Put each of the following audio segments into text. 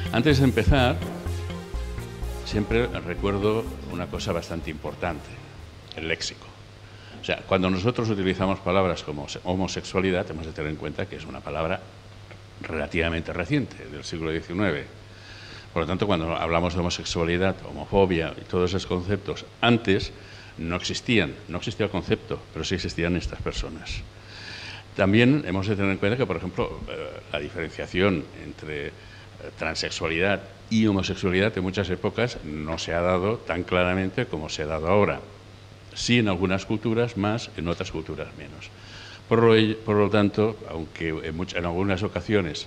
Antes de empezar, siempre recuerdo una cosa bastante importante, el léxico. O sea, cuando nosotros utilizamos palabras como homosexualidad, tenemos que tener en cuenta que es una palabra relativamente reciente, del siglo XIX. Por lo tanto, cuando hablamos de homosexualidad, homofobia y todos esos conceptos, antes no existían, no existía el concepto, pero sí existían estas personas. También hemos de tener en cuenta que, por ejemplo, la diferenciación entre transexualidad y homosexualidad en muchas épocas no se ha dado tan claramente como se ha dado ahora. Sí en algunas culturas más, en otras culturas menos. Por lo tanto, aunque en algunas ocasiones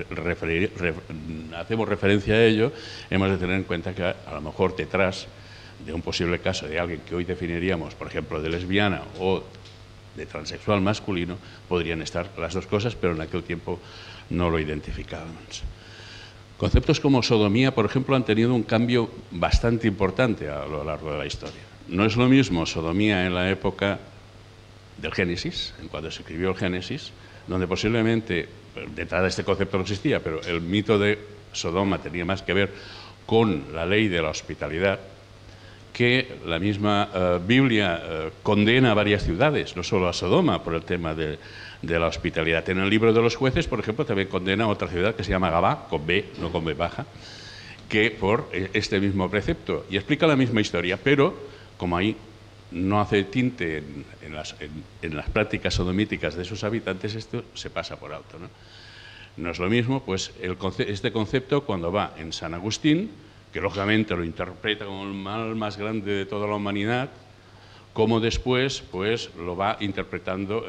hacemos referencia a ello, hemos de tener en cuenta que a lo mejor detrás de un posible caso de alguien que hoy definiríamos, por ejemplo, de lesbiana o de transexual masculino, podrían estar las dos cosas, pero en aquel tiempo no lo identificábamos. Conceptos como sodomía, por ejemplo, han tenido un cambio bastante importante a lo largo de la historia. No es lo mismo sodomía en la época del Génesis, en cuando se escribió el Génesis, donde posiblemente, detrás de este concepto no existía, pero el mito de Sodoma tenía más que ver con la ley de la hospitalidad, que la misma Biblia condena a varias ciudades, no solo a Sodoma, por el tema de la hospitalidad. En el libro de los jueces, por ejemplo, también condena a otra ciudad que se llama Gabá, con B, no con B baja, que por este mismo precepto. Y explica la misma historia, pero como ahí no hace tinte en las prácticas sodomíticas de sus habitantes, esto se pasa por alto, ¿no? No es lo mismo, pues, este concepto cuando va en San Agustín, que lógicamente lo interpreta como el mal más grande de toda la humanidad, como después pues, lo va interpretando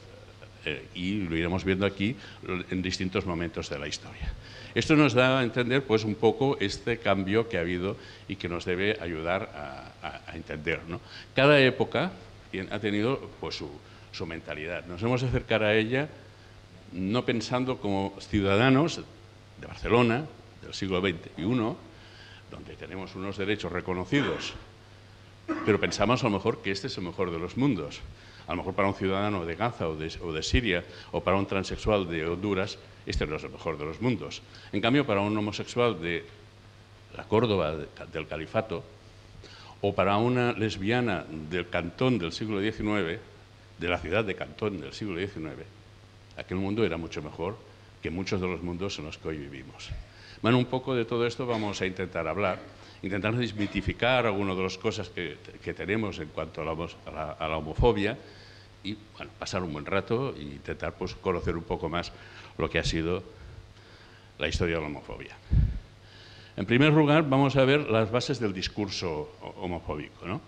y lo iremos viendo aquí en distintos momentos de la historia. Esto nos da a entender pues, un poco este cambio que ha habido y que nos debe ayudar a entender, ¿no? Cada época ha tenido pues, su mentalidad. Nos hemos de acercar a ella no pensando como ciudadanos de Barcelona, del siglo XXI, donde tenemos unos derechos reconocidos, pero pensamos a lo mejor que este es el mejor de los mundos. A lo mejor para un ciudadano de Gaza o de Siria o para un transexual de Honduras, este no es el mejor de los mundos. En cambio, para un homosexual de la Córdoba, del Califato, o para una lesbiana del Cantón del siglo XIX, de la ciudad de Cantón del siglo XIX, aquel mundo era mucho mejor que muchos de los mundos en los que hoy vivimos. Bueno, un poco de todo esto vamos a intentar hablar, intentar desmitificar algunas de las cosas que tenemos en cuanto a la homofobia y bueno, pasar un buen rato e intentar pues, conocer un poco más lo que ha sido la historia de la homofobia. En primer lugar, vamos a ver las bases del discurso homofóbico, ¿no?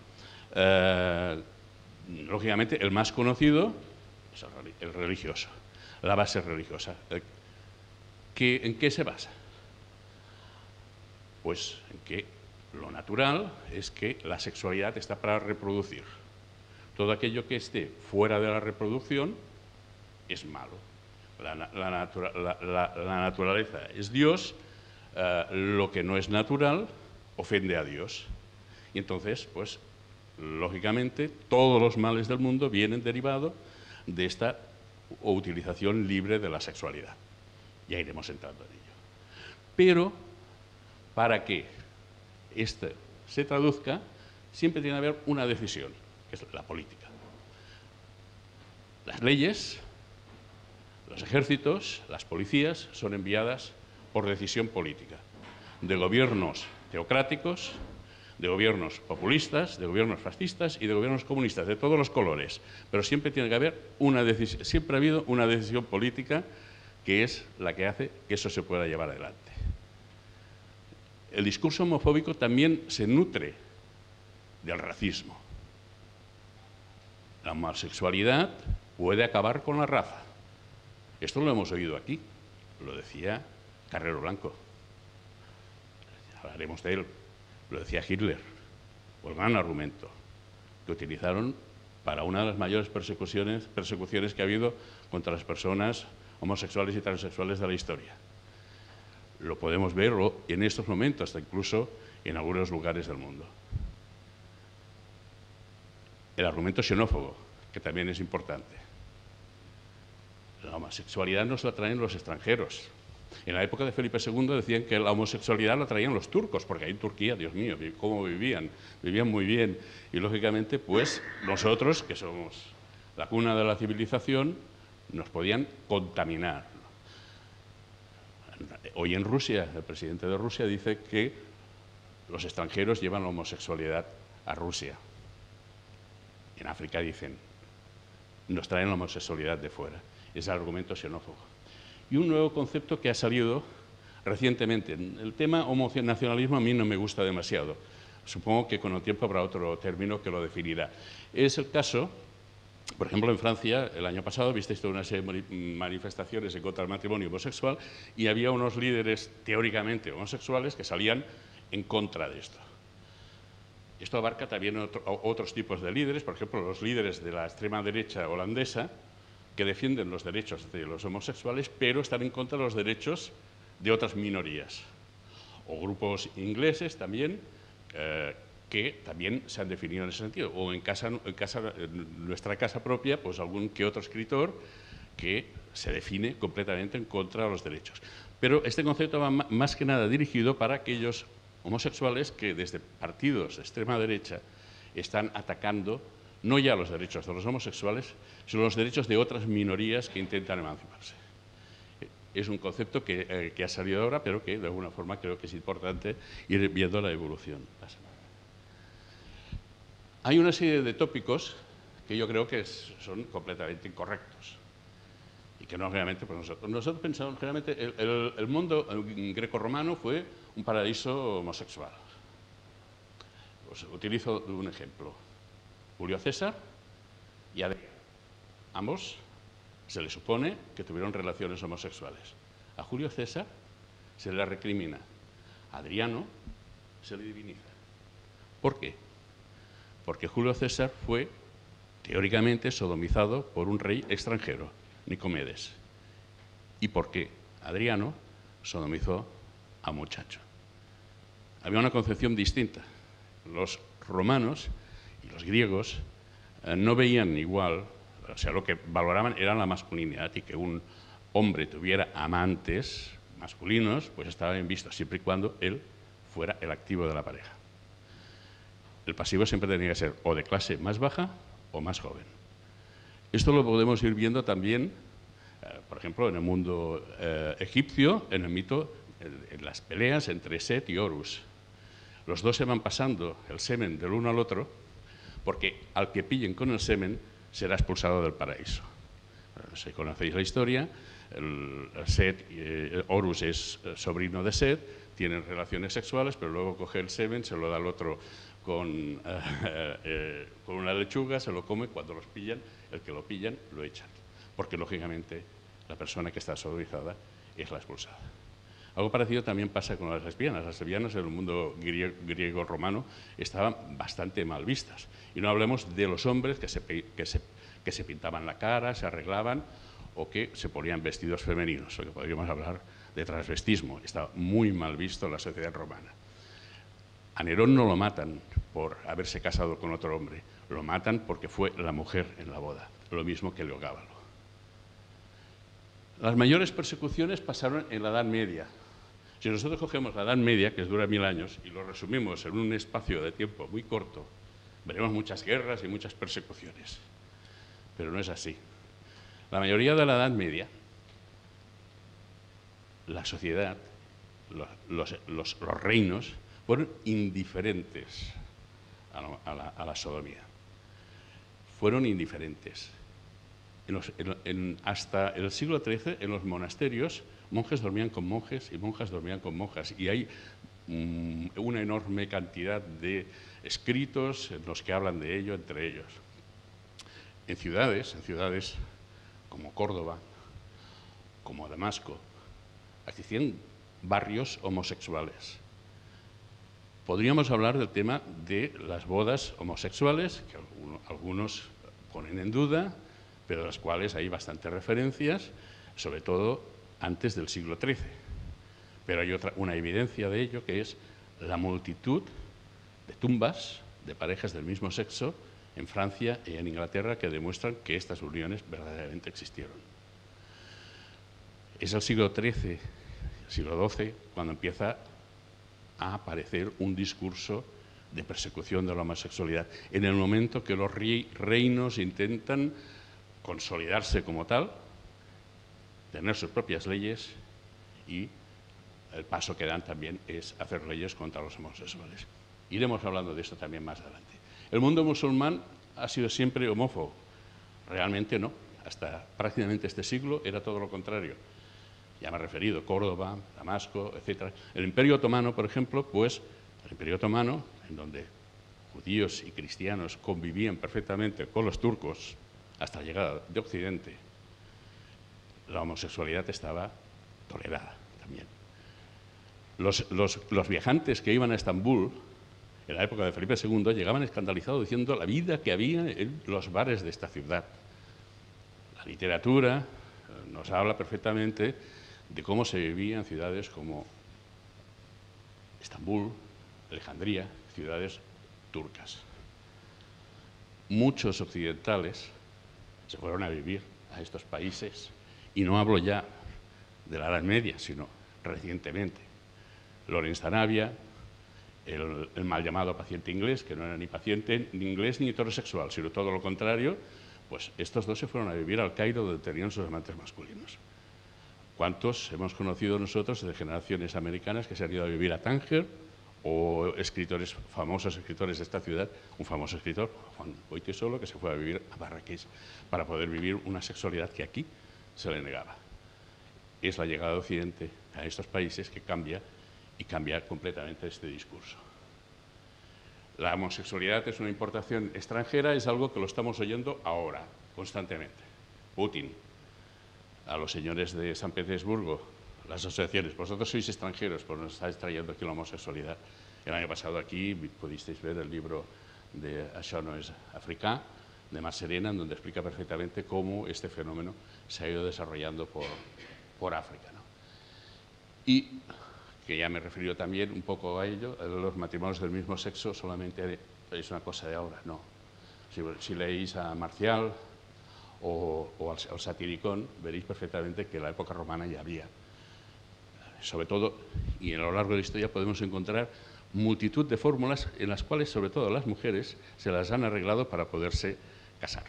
Lógicamente, el más conocido es el religioso, la base religiosa. ¿En qué se basa? Pues en que lo natural es que la sexualidad está para reproducir. Todo aquello que esté fuera de la reproducción es malo. La naturaleza es Dios, lo que no es natural ofende a Dios. Y entonces, pues, lógicamente, todos los males del mundo vienen derivados de esta utilización libre de la sexualidad. Ya iremos entrando en ello. Pero para que esto se traduzca, siempre tiene que haber una decisión, que es la política. Las leyes, los ejércitos, las policías son enviadas por decisión política, de gobiernos teocráticos, de gobiernos populistas, de gobiernos fascistas y de gobiernos comunistas, de todos los colores. Pero siempre tiene que haber una decisión, siempre ha habido una decisión política que es la que hace que eso se pueda llevar adelante. El discurso homofóbico también se nutre del racismo. La homosexualidad puede acabar con la raza. Esto lo hemos oído aquí, lo decía Carrero Blanco. Hablaremos de él, lo decía Hitler. El gran argumento que utilizaron para una de las mayores persecuciones que ha habido contra las personas homosexuales y transexuales de la historia. Lo podemos ver en estos momentos, hasta incluso en algunos lugares del mundo. El argumento xenófobo, que también es importante. La homosexualidad nos la traen los extranjeros. En la época de Felipe II decían que la homosexualidad la traían los turcos, porque ahí en Turquía, Dios mío, cómo vivían, vivían muy bien. Y lógicamente, pues nosotros, que somos la cuna de la civilización, nos podían contaminar. Hoy en Rusia, el presidente de Rusia dice que los extranjeros llevan la homosexualidad a Rusia. En África dicen, nos traen la homosexualidad de fuera. Es el argumento xenófobo. Y un nuevo concepto que ha salido recientemente. El tema homonacionalismo a mí no me gusta demasiado. Supongo que con el tiempo habrá otro término que lo definirá. Es el caso, por ejemplo, en Francia, el año pasado visteis toda una serie de manifestaciones en contra del matrimonio homosexual y había unos líderes teóricamente homosexuales que salían en contra de esto. Esto abarca también otros tipos de líderes, por ejemplo, los líderes de la extrema derecha holandesa, que defienden los derechos de los homosexuales, pero están en contra de los derechos de otras minorías. O grupos ingleses también, que también se han definido en ese sentido. O en nuestra casa propia, pues algún que otro escritor que se define completamente en contra de los derechos. Pero este concepto va más que nada dirigido para aquellos homosexuales que desde partidos de extrema derecha están atacando no ya los derechos de los homosexuales, sino los derechos de otras minorías que intentan emanciparse. Es un concepto que ha salido ahora, pero que de alguna forma creo que es importante ir viendo la evolución. Hay una serie de tópicos que yo creo que son completamente incorrectos y que no realmente pues nosotros pensamos generalmente el mundo grecorromano fue un paraíso homosexual. Pues utilizo un ejemplo. Julio César y Adriano. Ambos se le supone que tuvieron relaciones homosexuales. A Julio César se le recrimina. A Adriano se le diviniza. ¿Por qué? Porque Julio César fue teóricamente sodomizado por un rey extranjero, Nicomedes. ¿Y por qué? Adriano sodomizó a un muchacho. Había una concepción distinta. Los romanos y los griegos no veían igual, o sea, lo que valoraban era la masculinidad y que un hombre tuviera amantes masculinos, pues estaba bien visto, siempre y cuando él fuera el activo de la pareja. El pasivo siempre tenía que ser o de clase más baja o más joven. Esto lo podemos ir viendo también, por ejemplo, en el mundo egipcio, en el mito, en las peleas entre Set y Horus. Los dos se van pasando el semen del uno al otro, porque al que pillen con el semen será expulsado del paraíso. Si conocéis la historia, Horus es sobrino de Set, tienen relaciones sexuales, pero luego coge el semen, se lo da al otro con una lechuga, se lo come, cuando los pillan, el que lo pillan lo echan, porque lógicamente la persona que está sodomizada es la expulsada. Algo parecido también pasa con las lesbianas. Las lesbianas en el mundo griego-romano estaban bastante mal vistas. Y no hablemos de los hombres que se pintaban la cara, se arreglaban o que se ponían vestidos femeninos, o que podríamos hablar de transvestismo. Estaba muy mal visto en la sociedad romana. A Nerón no lo matan por haberse casado con otro hombre, lo matan porque fue la mujer en la boda, lo mismo que Heliogábalo. Las mayores persecuciones pasaron en la Edad Media. Si nosotros cogemos la Edad Media, que dura 1000 años, y lo resumimos en un espacio de tiempo muy corto, veremos muchas guerras y muchas persecuciones. Pero no es así. La mayoría de la Edad Media, la sociedad, los reinos, fueron indiferentes a la sodomía. Fueron indiferentes. Hasta el siglo XIII, en los monasterios, monjes dormían con monjes y monjas dormían con monjas. Y hay una enorme cantidad de escritos en los que hablan de ello, entre ellos. En ciudades como Córdoba, como Damasco, existían barrios homosexuales. Podríamos hablar del tema de las bodas homosexuales, que algunos ponen en duda, pero de las cuales hay bastantes referencias, sobre todo antes del siglo XIII. Pero hay una evidencia de ello, que es la multitud de tumbas de parejas del mismo sexo en Francia y en Inglaterra que demuestran que estas uniones verdaderamente existieron. Es el siglo XIII siglo XII, cuando empieza a aparecer un discurso de persecución de la homosexualidad, en el momento que los reinos intentan consolidarse como tal, tener sus propias leyes, y el paso que dan también es hacer leyes contra los homosexuales. Iremos hablando de esto también más adelante. El mundo musulmán ha sido siempre homófobo. Realmente no. Hasta prácticamente este siglo era todo lo contrario. Ya me he referido, Córdoba, Damasco, etc. El Imperio Otomano, por ejemplo, pues el Imperio Otomano, en donde judíos y cristianos convivían perfectamente con los turcos hasta la llegada de Occidente, la homosexualidad estaba tolerada también. Los viajantes que iban a Estambul en la época de Felipe II llegaban escandalizados diciendo la vida que había en los bares de esta ciudad. La literatura nos habla perfectamente de cómo se vivía en ciudades como Estambul, Alejandría, ciudades turcas. Muchos occidentales se fueron a vivir a estos países, y no hablo ya de la Edad Media, sino recientemente. Lawrence Arabia, el mal llamado paciente inglés, que no era ni paciente ni inglés ni heterosexual, sino todo lo contrario, pues estos dos se fueron a vivir al Cairo, donde tenían sus amantes masculinos. ¿Cuántos hemos conocido nosotros de generaciones americanas que se han ido a vivir a Tánger, o escritores, famosos escritores de esta ciudad? Un famoso escritor, Juan Goytisolo, que se fue a vivir a Marrakech para poder vivir una sexualidad que aquí se le negaba. Es la llegada de Occidente a estos países que cambia, y cambia completamente este discurso. La homosexualidad es una importación extranjera, es algo que lo estamos oyendo ahora, constantemente. Putin, a los señores de San Petersburgo, las asociaciones, vosotros sois extranjeros, pues nos estáis trayendo aquí la homosexualidad. El año pasado aquí pudisteis ver el libro de Això no es Africà, de Mar Serena, en donde explica perfectamente cómo este fenómeno se ha ido desarrollando por África, ¿no? Y que ya me he referido también un poco a ello, los matrimonios del mismo sexo solamente es una cosa de ahora, no. Si leéis a Marcial o al Satiricón, veréis perfectamente que en la época romana ya había. Sobre todo, y a lo largo de la historia podemos encontrar multitud de fórmulas en las cuales, sobre todo las mujeres, se las han arreglado para poderse casar.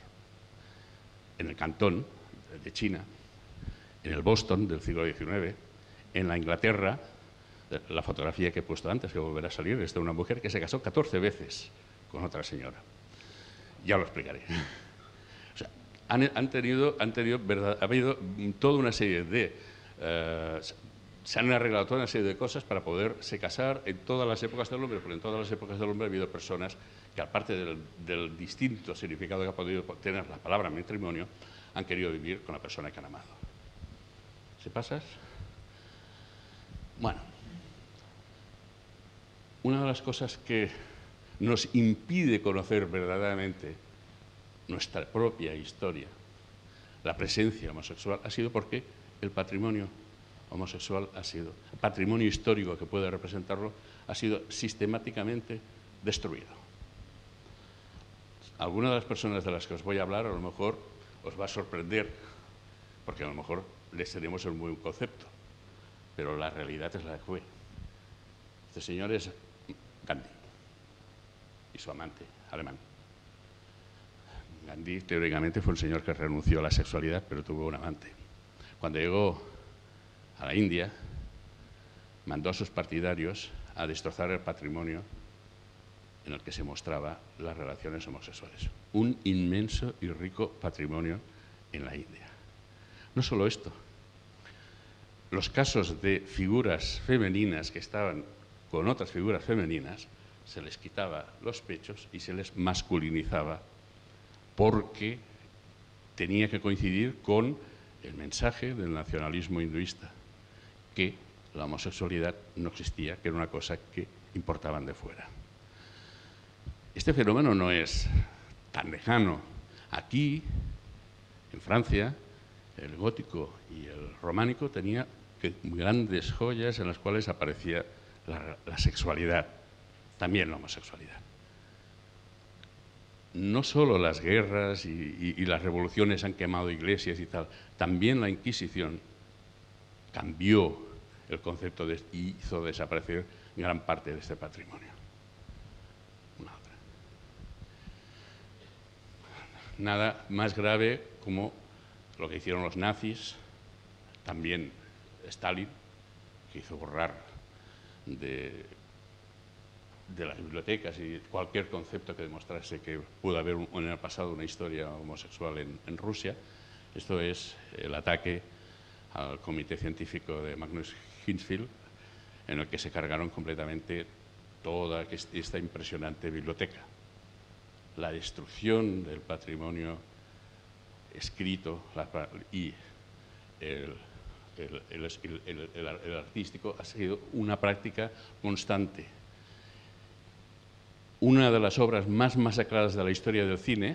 En el Cantón de China, en el Boston del siglo XIX, en la Inglaterra, la fotografía que he puesto antes, que volverá a salir, es de una mujer que se casó 14 veces con otra señora. Ya lo explicaré. O sea, ha habido toda una serie de... se han arreglado toda una serie de cosas para poderse casar en todas las épocas del hombre, porque en todas las épocas del hombre ha habido personas que, aparte del distinto significado que ha podido tener la palabra matrimonio, han querido vivir con la persona que han amado. ¿Se pasas? Bueno, una de las cosas que nos impide conocer verdaderamente nuestra propia historia, la presencia homosexual, ha sido porque el patrimonio homosexual ha sido, el patrimonio histórico que puede representarlo, ha sido sistemáticamente destruido. Algunas de las personas de las que os voy a hablar a lo mejor os va a sorprender, porque a lo mejor les tenemos un buen concepto, pero la realidad es la que fue. Este señor es Gandhi y su amante alemán. Gandhi teóricamente fue un señor que renunció a la sexualidad, pero tuvo un amante. Cuando llegó a la India, mandó a sus partidarios a destrozar el patrimonio en el que se mostraba las relaciones homosexuales. Un inmenso y rico patrimonio en la India. No solo esto, los casos de figuras femeninas que estaban con otras figuras femeninas, se les quitaba los pechos y se les masculinizaba porque tenía que coincidir con el mensaje del nacionalismo hinduista, que la homosexualidad no existía, que era una cosa que importaban de fuera. Este fenómeno no es tan lejano. Aquí, en Francia, el gótico y el románico tenía grandes joyas en las cuales aparecía la sexualidad, también la homosexualidad. No solo las guerras y las revoluciones han quemado iglesias y tal, también la Inquisición cambió el concepto y hizo desaparecer gran parte de este patrimonio. Una otra. Nada más grave como lo que hicieron los nazis, también Stalin, que hizo borrar de las bibliotecas y cualquier concepto que demostrase que pudo haber en el pasado una historia homosexual en Rusia. Esto es el ataque al comité científico de Magnus Hirschfeld, en el que se cargaron completamente toda esta impresionante biblioteca. La destrucción del patrimonio escrito y el artístico ha sido una práctica constante. Una de las obras más masacradas de la historia del cine,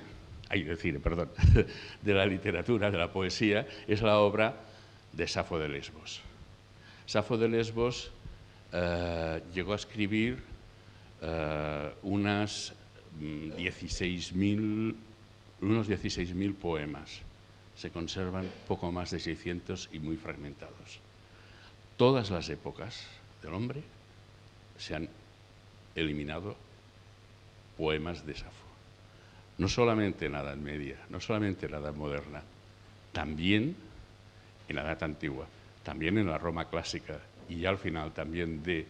de la literatura, de la poesía, es la obra de Safo de Lesbos. Safo de Lesbos llegó a escribir unos 16.000 poemas. Se conservan poco más de 600 y muy fragmentados. Todas las épocas del hombre se han eliminado poemas de Safo. No solamente en la Edad Media, no solamente en la Edad Moderna, también en la Edad Antigua, también en la Roma clásica y ya al final también de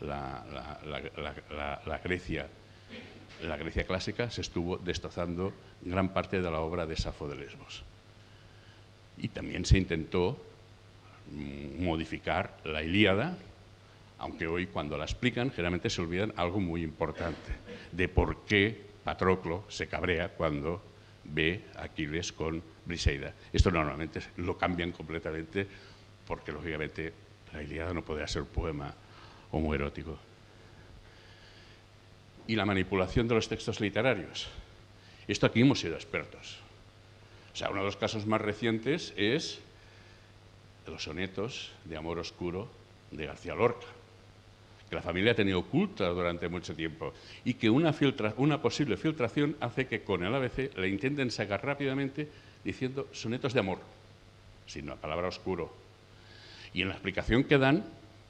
la Grecia clásica se estuvo destrozando gran parte de la obra de Safo de Lesbos. Y también se intentó modificar la Ilíada, aunque hoy cuando la explican generalmente se olvidan algo muy importante, de por qué Patroclo se cabrea cuando ve a Aquiles con Briseida. Esto normalmente lo cambian completamente porque lógicamente la Ilíada no podía ser poema homoerótico. Y la manipulación de los textos literarios. Esto aquí hemos sido expertos. O sea, uno de los casos más recientes es los sonetos de amor oscuro de García Lorca, que la familia ha tenido oculta durante mucho tiempo y que una posible filtración hace que con el ABC le intenten sacar rápidamente diciendo sonetos de amor, sin la palabra oscuro. Y en la explicación que dan,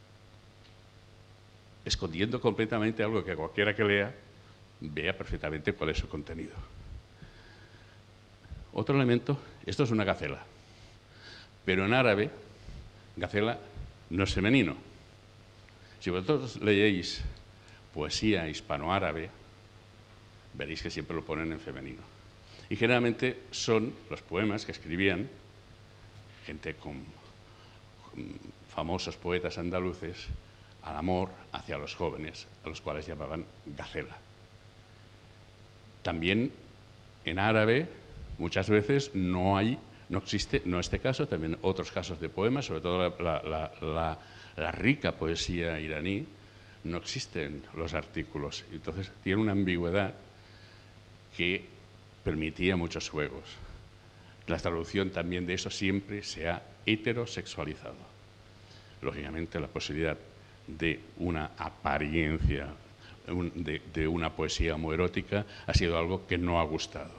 escondiendo completamente algo que cualquiera que lea vea perfectamente cuál es su contenido. Otro elemento, esto es una gacela, pero en árabe, gacela no es femenino. Si vosotros leéis poesía hispanoárabe, veréis que siempre lo ponen en femenino. Y generalmente son los poemas que escribían gente con famosos poetas andaluces al amor hacia los jóvenes, a los cuales llamaban gacela. También en árabe muchas veces no existe, no este caso, también otros casos de poemas, sobre todo la rica poesía iraní, no existen los artículos. Entonces tiene una ambigüedad que permitía muchos juegos. La traducción también de eso siempre se ha heterosexualizado. Lógicamente la posibilidad de una apariencia, de una poesía homoerótica ha sido algo que no ha gustado.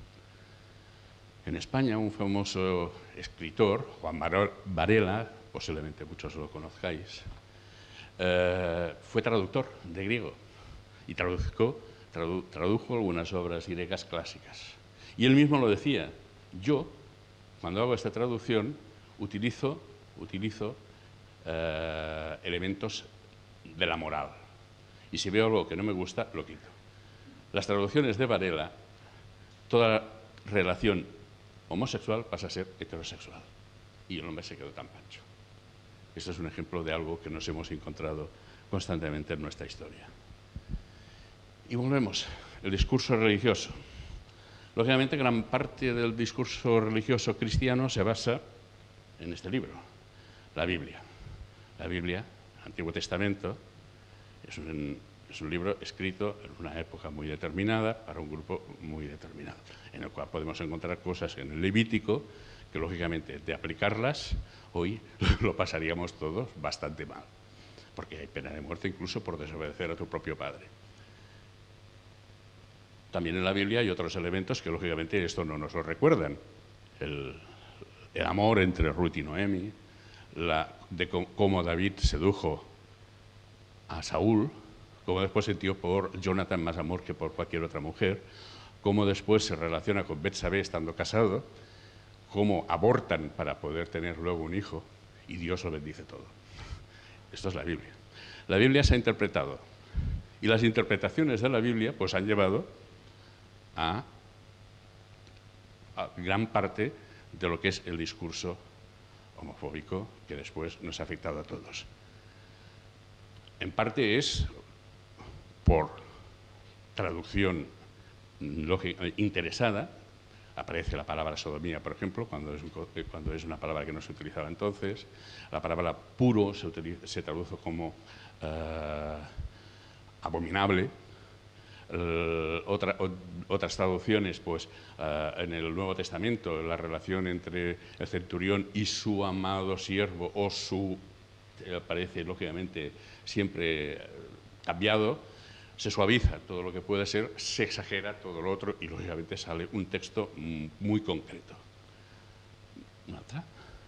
En España, un famoso escritor, Juan Varela, posiblemente muchos lo conozcáis, fue traductor de griego y tradujo algunas obras griegas clásicas. Y él mismo lo decía, yo, cuando hago esta traducción, utilizo elementos de la moral. Y si veo algo que no me gusta, lo quito. Las traducciones de Varela, toda relación homosexual pasa a ser heterosexual. Y el hombre se quedó tan pancho. Esto es un ejemplo de algo que nos hemos encontrado constantemente en nuestra historia. Y volvemos, el discurso religioso. Lógicamente, gran parte del discurso religioso cristiano se basa en este libro, la Biblia. La Biblia, Antiguo Testamento, es un libro escrito en una época muy determinada, para un grupo muy determinado, en el cual podemos encontrar cosas en el Levítico que, lógicamente, de aplicarlas, hoy lo pasaríamos todos bastante mal, porque hay pena de muerte incluso por desobedecer a tu propio padre. También en la Biblia hay otros elementos que, lógicamente, esto no nos lo recuerdan. El amor entre Ruth y Noemi, de cómo David sedujo a Saúl, cómo después sintió por Jonathan más amor que por cualquier otra mujer, cómo después se relaciona con Betsabé estando casado, cómo abortan para poder tener luego un hijo, y Dios lo bendice todo. Esto es la Biblia. La Biblia se ha interpretado, y las interpretaciones de la Biblia pues han llevado a gran parte de lo que es el discurso homofóbico que después nos ha afectado a todos. En parte es por traducción interesada. Aparece la palabra sodomía, por ejemplo, cuando es una palabra que no se utilizaba entonces. La palabra puro se traduce como abominable. Otras traducciones, pues en el Nuevo Testamento, la relación entre el centurión y su amado siervo o su, aparece lógicamente siempre cambiado, se suaviza todo lo que puede ser, se exagera todo lo otro y lógicamente sale un texto muy concreto. ¿Otra?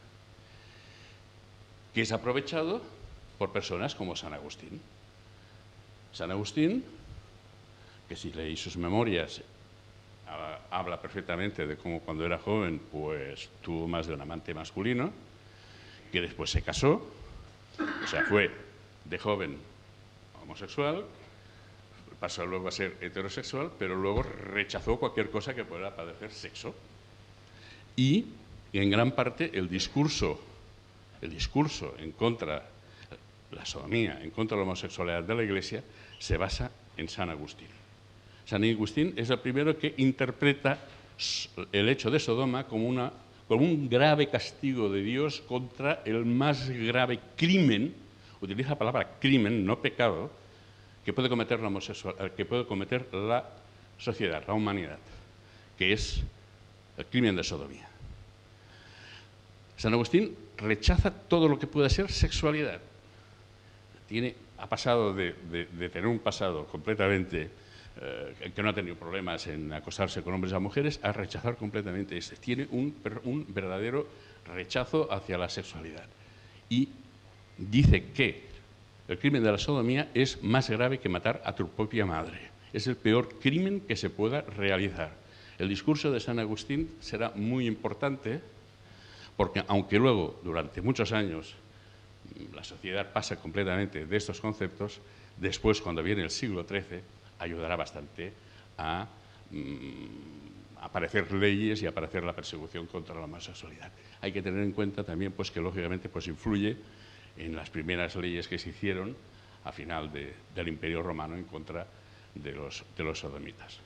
Que es aprovechado por personas como San Agustín. San Agustín, que si leéis sus memorias, habla perfectamente de cómo cuando era joven pues tuvo más de un amante masculino, que después se casó, o sea, fue de joven homosexual, pasó luego a ser heterosexual, pero luego rechazó cualquier cosa que pudiera parecer sexo. Y en gran parte el discurso en contra la sodomía, en contra de la homosexualidad de la Iglesia, se basa en San Agustín. San Agustín es el primero que interpreta el hecho de Sodoma como un grave castigo de Dios contra el más grave crimen, utiliza la palabra crimen, no pecado, que puede cometer la sociedad, la humanidad, que es el crimen de sodomía. San Agustín rechaza todo lo que pueda ser sexualidad. Ha pasado de tener un pasado completamente que no ha tenido problemas en acostarse con hombres a mujeres, a rechazar completamente este. Tiene un verdadero rechazo hacia la sexualidad. Y dice que el crimen de la sodomía es más grave que matar a tu propia madre. Es el peor crimen que se pueda realizar. El discurso de San Agustín será muy importante porque, aunque luego, durante muchos años, la sociedad pasa completamente de estos conceptos, después, cuando viene el siglo XIII, ayudará bastante a aparecer leyes y a aparecer la persecución contra la homosexualidad. Hay que tener en cuenta también pues, que, lógicamente, pues, influye en las primeras leyes que se hicieron a final del Imperio Romano en contra de los sodomitas.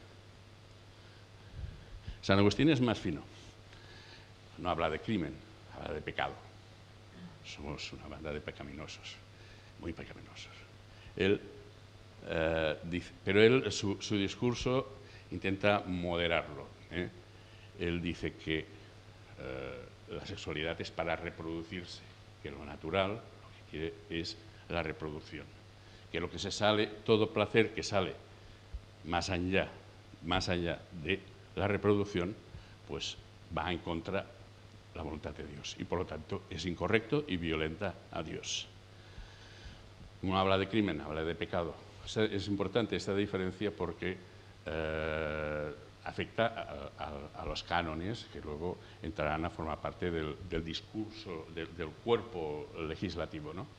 San Agustín es más fino. No habla de crimen, habla de pecado. Somos una banda de pecaminosos, muy pecaminosos. Pero su discurso intenta moderarlo. Él dice que la sexualidad es para reproducirse, que lo natural lo que quiere es la reproducción, que lo que se sale, todo placer que sale más allá de la reproducción, pues va en contra de la voluntad de Dios y por lo tanto es incorrecto y violenta a Dios. Uno habla de crimen, habla de pecado. Es importante esta diferencia porque afecta a los cánones que luego entrarán a formar parte del discurso, del cuerpo legislativo, ¿no?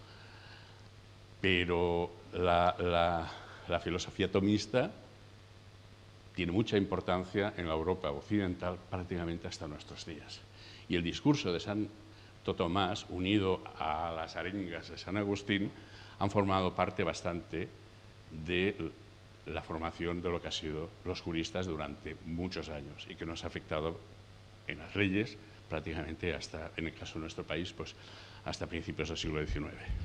Pero la filosofía tomista tiene mucha importancia en la Europa occidental prácticamente hasta nuestros días. Y el discurso de Santo Tomás, unido a las arengas de San Agustín, han formado parte bastante de la formación de lo que han sido los juristas durante muchos años y que nos ha afectado en las leyes prácticamente hasta, en el caso de nuestro país, pues hasta principios del siglo XIX.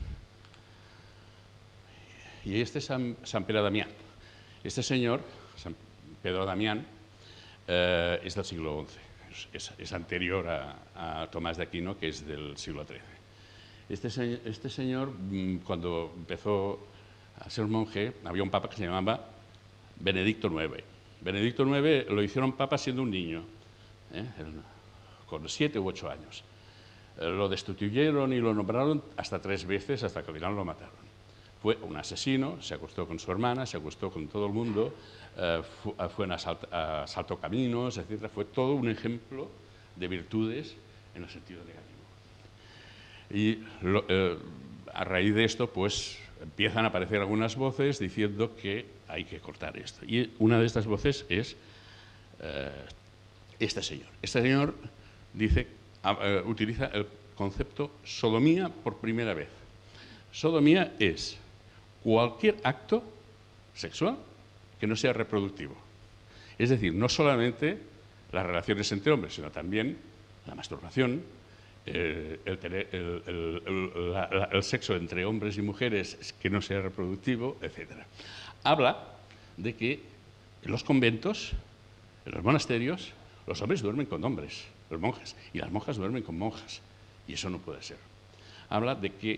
Y este es San Pedro Damián. Este señor, San Pedro Damián, es del siglo XI. Es anterior a Tomás de Aquino, que es del siglo XIII. Este señor, cuando empezó a ser monje, había un papa que se llamaba Benedicto IX. Benedicto IX lo hicieron papa siendo un niño, con 7 u 8 años. Lo destituyeron y lo nombraron hasta 3 veces, hasta que al final lo mataron. Fue un asesino, se acostó con su hermana, se acostó con todo el mundo, fue un asalto caminos, etc. Fue todo un ejemplo de virtudes en el sentido negativo. Y a raíz de esto, pues empiezan a aparecer algunas voces diciendo que hay que cortar esto. Y una de estas voces es este señor. Este señor dice, utiliza el concepto sodomía por primera vez. Sodomía es cualquier acto sexual que no sea reproductivo. Es decir, no solamente las relaciones entre hombres, sino también la masturbación, el sexo entre hombres y mujeres que no sea reproductivo, etc. Habla de que en los conventos, en los monasterios, los hombres duermen con hombres, los monjes, y las monjas duermen con monjas, y eso no puede ser. Habla de que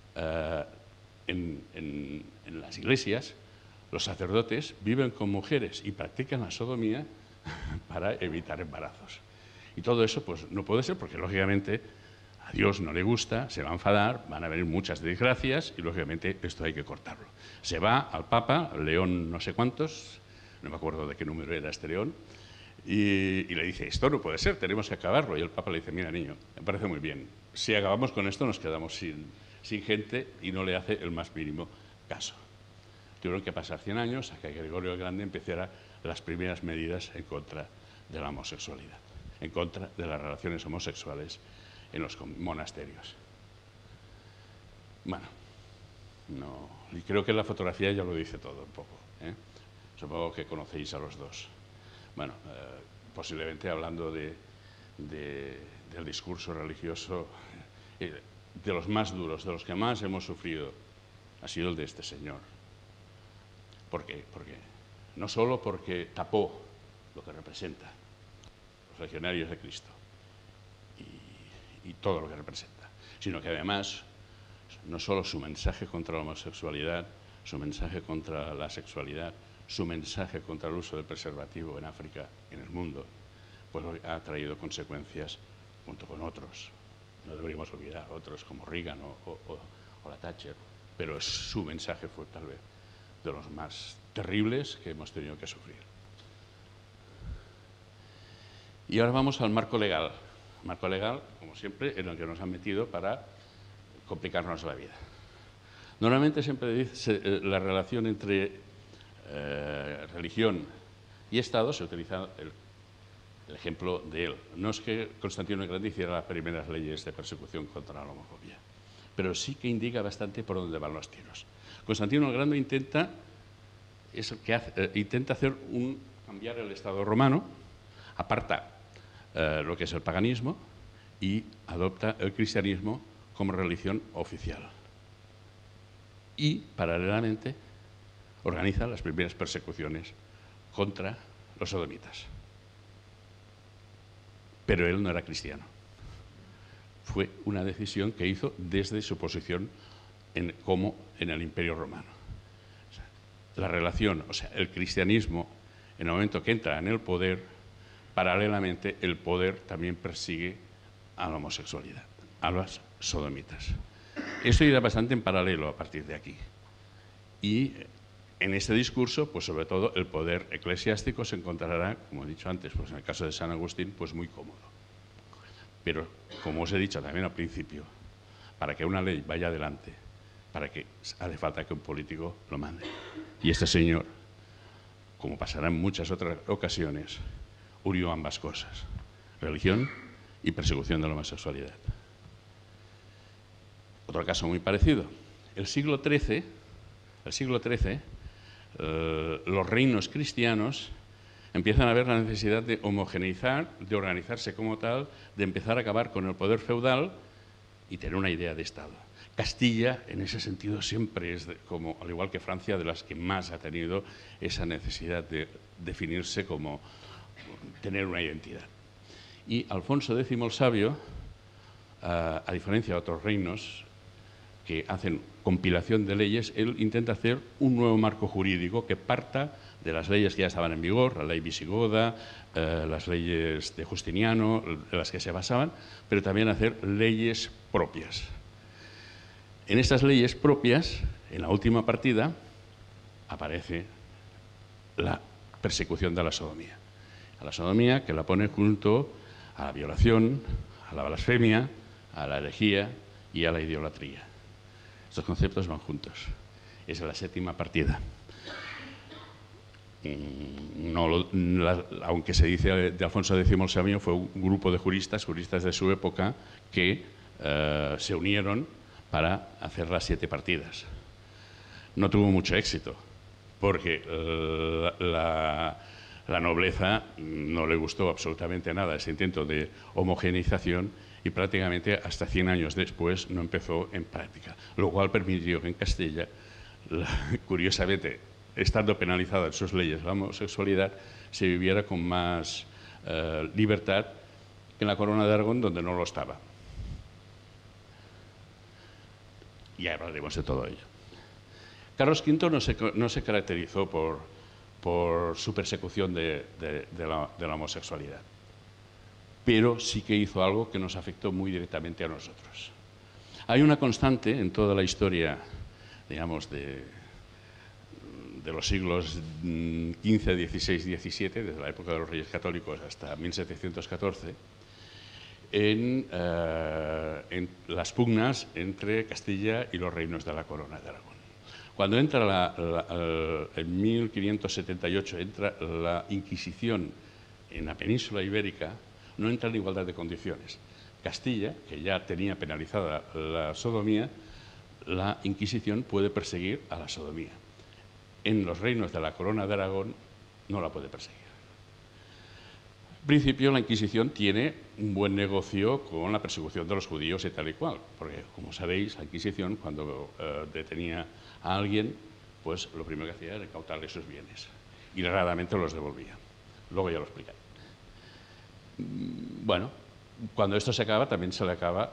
en las iglesias los sacerdotes viven con mujeres y practican la sodomía para evitar embarazos. Y todo eso pues no puede ser porque lógicamente a Dios no le gusta, se va a enfadar, van a venir muchas desgracias y lógicamente esto hay que cortarlo. Se va al Papa, León no sé cuántos, no me acuerdo de qué número era este León, y le dice, esto no puede ser, tenemos que acabarlo. Y el Papa le dice, mira niño, me parece muy bien, si acabamos con esto nos quedamos sin gente, y no le hace el más mínimo caso. Tuvieron que pasar 100 años a que Gregorio el Grande empezara las primeras medidas en contra de la homosexualidad, en contra de las relaciones homosexuales en los monasterios. Bueno, no, y creo que la fotografía ya lo dice todo un poco, ¿eh? Supongo que conocéis a los dos. Bueno, posiblemente hablando del discurso religioso, de los más duros, de los que más hemos sufrido, ha sido el de este señor. ¿Por qué? Porque no solo porque tapó lo que representa los legionarios de Cristo y todo lo que representa, sino que además no solo su mensaje contra la homosexualidad, su mensaje contra la sexualidad, su mensaje contra el uso del preservativo en África, en el mundo, pues ha traído consecuencias junto con otros. No deberíamos olvidar otros como Reagan o la Thatcher, pero su mensaje fue tal vez de los más terribles que hemos tenido que sufrir. Y ahora vamos al marco legal. Marco legal, como siempre, en el que nos han metido para complicarnos la vida. Normalmente siempre dice la relación entre religión y Estado, se utiliza el ejemplo de él. No es que Constantino el Grande hiciera las primeras leyes de persecución contra la homofobia, pero sí que indica bastante por dónde van los tiros. Constantino el Grande intenta cambiar el Estado romano, aparta lo que es el paganismo y adopta el cristianismo como religión oficial. Y, paralelamente, organiza las primeras persecuciones contra los sodomitas. Pero él no era cristiano. Fue una decisión que hizo desde su posición como en el Imperio Romano. O sea, la relación, o sea, el cristianismo, en el momento que entra en el poder, paralelamente el poder también persigue a la homosexualidad, a los sodomitas. Eso irá bastante en paralelo a partir de aquí. Y en este discurso, pues sobre todo el poder eclesiástico se encontrará, como he dicho antes, pues en el caso de San Agustín, pues muy cómodo. Pero, como os he dicho también al principio, para que una ley vaya adelante, para que hace falta que un político lo mande. Y este señor, como pasará en muchas otras ocasiones, unió ambas cosas, religión y persecución de la homosexualidad. Otro caso muy parecido, el siglo XIII, los reinos cristianos empiezan a ver la necesidad de homogeneizar, de organizarse como tal, de empezar a acabar con el poder feudal y tener una idea de Estado. Castilla, en ese sentido, siempre es, como, al igual que Francia, de las que más ha tenido esa necesidad de definirse como tener una identidad. Y Alfonso X el Sabio, a diferencia de otros reinos que hacen compilación de leyes, él intenta hacer un nuevo marco jurídico que parta de las leyes que ya estaban en vigor, la ley visigoda, las leyes de Justiniano, en las que se basaban, pero también hacer leyes propias. En estas leyes propias, en la última partida, aparece la persecución de la sodomía. A la sodomía, que la pone junto a la violación, a la blasfemia, a la herejía y a la idolatría. Estos conceptos van juntos. Es la séptima partida. Aunque se dice de Alfonso X el Sabio, fue un grupo de juristas de su época, que se unieron para hacer las 7 partidas. No tuvo mucho éxito, porque la nobleza no le gustó absolutamente nada ese intento de homogeneización, y prácticamente hasta 100 años después no empezó en práctica, lo cual permitió que en Castilla, curiosamente, estando penalizada en sus leyes la homosexualidad, se viviera con más libertad que en la Corona de Aragón, donde no lo estaba. Y hablaremos de todo ello. Carlos V no se caracterizó por su persecución de la homosexualidad, pero sí que hizo algo que nos afectó muy directamente a nosotros. Hay una constante en toda la historia, digamos, de los siglos XV, XVI, XVII, desde la época de los Reyes Católicos hasta 1714, en las pugnas entre Castilla y los reinos de la Corona de Aragón. Cuando entra en 1578 entra la Inquisición en la península ibérica, no entra en igualdad de condiciones. Castilla, que ya tenía penalizada la sodomía, la Inquisición puede perseguir a la sodomía. En los reinos de la Corona de Aragón no la puede perseguir. En principio, la Inquisición tiene un buen negocio con la persecución de los judíos y tal y cual, porque, como sabéis, la Inquisición, cuando detenía a alguien, pues lo primero que hacía era incautarle sus bienes, y raramente los devolvía. Luego ya lo explicaré. Bueno, cuando esto se acaba, también se le acaba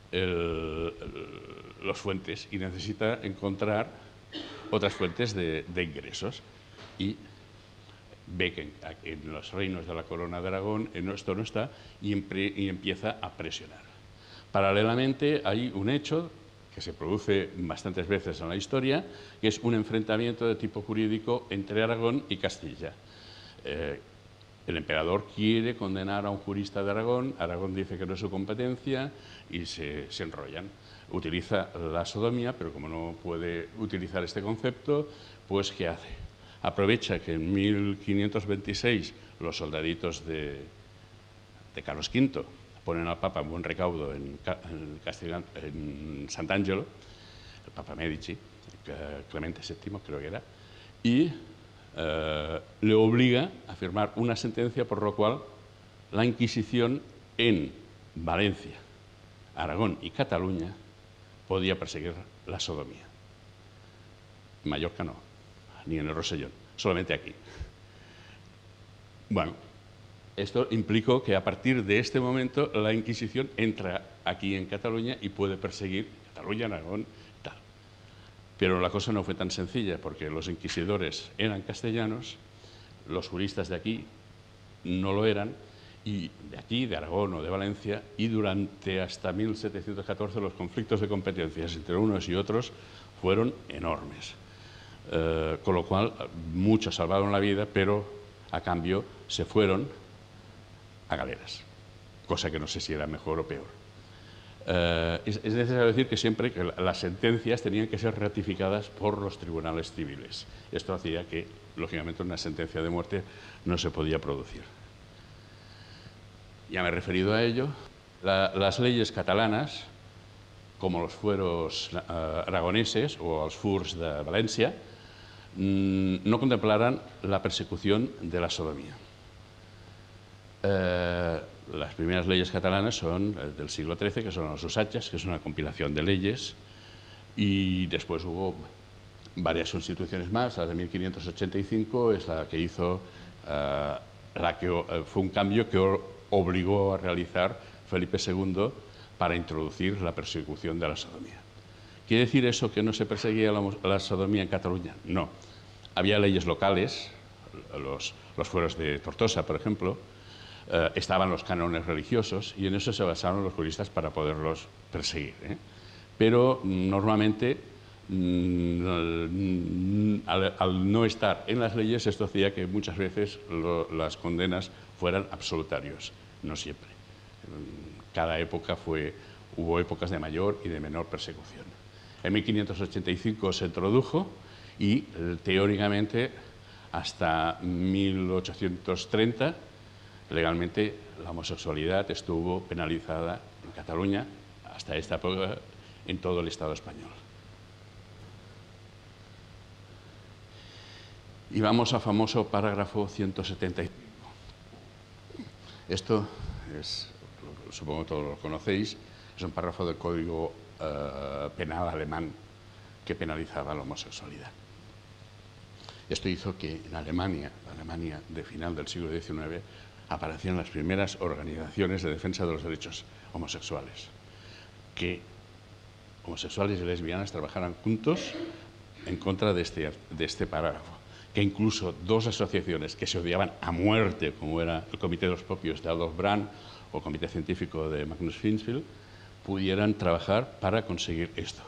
los fuentes, y necesita encontrar otras fuentes de ingresos, y ve que en los reinos de la Corona de Aragón esto no está, y empieza a presionar. Paralelamente hay un hecho que se produce bastantes veces en la historia, que es un enfrentamiento de tipo jurídico entre Aragón y Castilla. El emperador quiere condenar a un jurista de Aragón, Aragón dice que no es su competencia, y se enrollan. Utiliza la sodomía, pero como no puede utilizar este concepto, pues ¿qué hace? Aprovecha que en 1526 los soldaditos de Carlos V ponen al Papa en buen recaudo en Sant'Angelo, el Papa Medici, Clemente VII creo que era, y le obliga a firmar una sentencia por lo cual la Inquisición en Valencia, Aragón y Cataluña podía perseguir la sodomía. En Mallorca no, ni en el Rosellón, solamente aquí. Bueno, esto implicó que a partir de este momento la Inquisición entra aquí en Cataluña y puede perseguir Cataluña, Aragón, tal. Pero la cosa no fue tan sencilla, porque los inquisidores eran castellanos, los juristas de aquí no lo eran, y de aquí, de Aragón o de Valencia, y durante hasta 1714 los conflictos de competencias entre unos y otros fueron enormes. Con lo cual, muchos salvaron la vida, pero a cambio se fueron a galeras, cosa que no sé si era mejor o peor. Es necesario decir que siempre que las sentencias tenían que ser ratificadas por los tribunales civiles. Esto hacía que, lógicamente, una sentencia de muerte no se podía producir. Ya me he referido a ello. Las leyes catalanas, como los fueros aragoneses o los furs de Valencia, no contemplaran la persecución de la sodomía. Las primeras leyes catalanas son del siglo XIII, que son los usatges, que es una compilación de leyes, y después hubo varias constituciones más. La de 1585 es la que hizo, fue un cambio que obligó a realizar Felipe II para introducir la persecución de la sodomía. ¿Quiere decir eso que no se perseguía la sodomía en Cataluña? No. Había leyes locales, los fueros de Tortosa, por ejemplo, estaban los cánones religiosos y en eso se basaron los juristas para poderlos perseguir, ¿eh? Pero normalmente, al no estar en las leyes, esto hacía que muchas veces las condenas fueran absolutarios, no siempre. Cada época hubo épocas de mayor y de menor persecución. En 1585 se introdujo y teóricamente hasta 1830 legalmente la homosexualidad estuvo penalizada en Cataluña hasta esta época en todo el Estado español. Y vamos al famoso parágrafo 175. Esto es, supongo que todos lo conocéis, es un párrafo del Código Penal alemán que penalizaba la homosexualidad. Esto hizo que en Alemania, la Alemania de final del siglo XIX, aparecieran las primeras organizaciones de defensa de los derechos homosexuales, que homosexuales y lesbianas trabajaran juntos en contra de este parágrafo, que incluso dos asociaciones que se odiaban a muerte, como era el Comité de los Propios de Adolf Brand o el Comité Científico de Magnus Finsfield, pudieran trabajar para conseguir esto.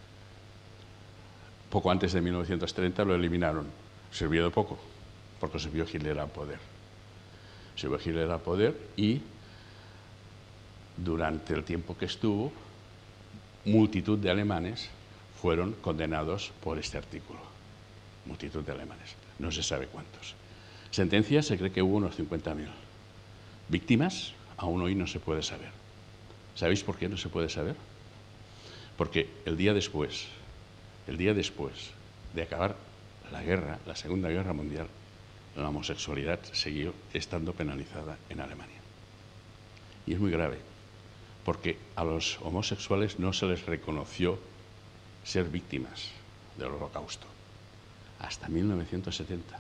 Poco antes de 1930 lo eliminaron. Sirvió de poco, porque se vio Hitler al poder. Se vio Hitler al poder y durante el tiempo que estuvo, multitud de alemanes fueron condenados por este artículo. Multitud de alemanes. No se sabe cuántos. Sentencias se cree que hubo unos 50.000. Víctimas, aún hoy no se puede saber. ¿Sabéis por qué no se puede saber? Porque el día después de acabar la guerra, la Segunda Guerra Mundial, la homosexualidad siguió estando penalizada en Alemania. Y es muy grave, porque a los homosexuales no se les reconoció ser víctimas del Holocausto hasta 1970.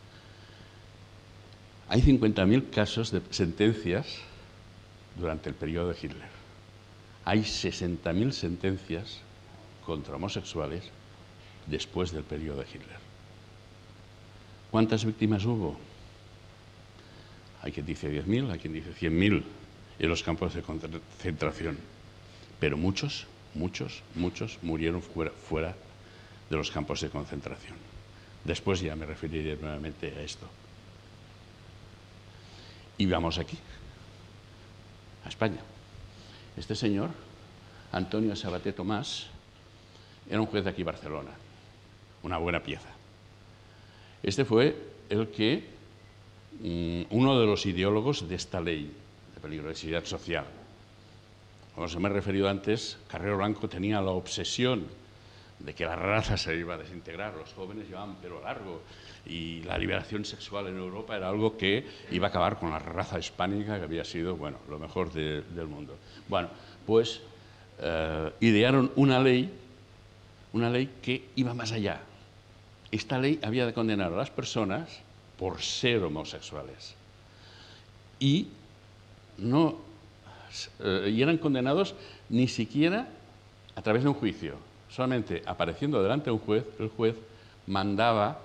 Hay 50.000 casos de sentencias durante el periodo de Hitler. Hay 60.000 sentencias contra homosexuales después del periodo de Hitler. ¿Cuántas víctimas hubo? Hay quien dice 10.000, hay quien dice 100.000 en los campos de concentración, pero muchos murieron fuera de los campos de concentración. Después ya me referiré nuevamente a esto. Y vamos aquí, a España. Este señor, Antonio Sabaté Tomás, era un juez de aquí, Barcelona, una buena pieza. Este fue el que, uno de los ideólogos de esta ley de peligrosidad social. Como se me ha referido antes, Carrero Blanco tenía la obsesión de que la raza se iba a desintegrar, los jóvenes llevaban pelo largo y la liberación sexual en Europa era algo que iba a acabar con la raza hispánica, que había sido, bueno, lo mejor del mundo. Bueno, pues idearon una ley que iba más allá. Esta ley había de condenar a las personas por ser homosexuales y eran condenados ni siquiera a través de un juicio, solamente apareciendo delante de un juez. El juez mandaba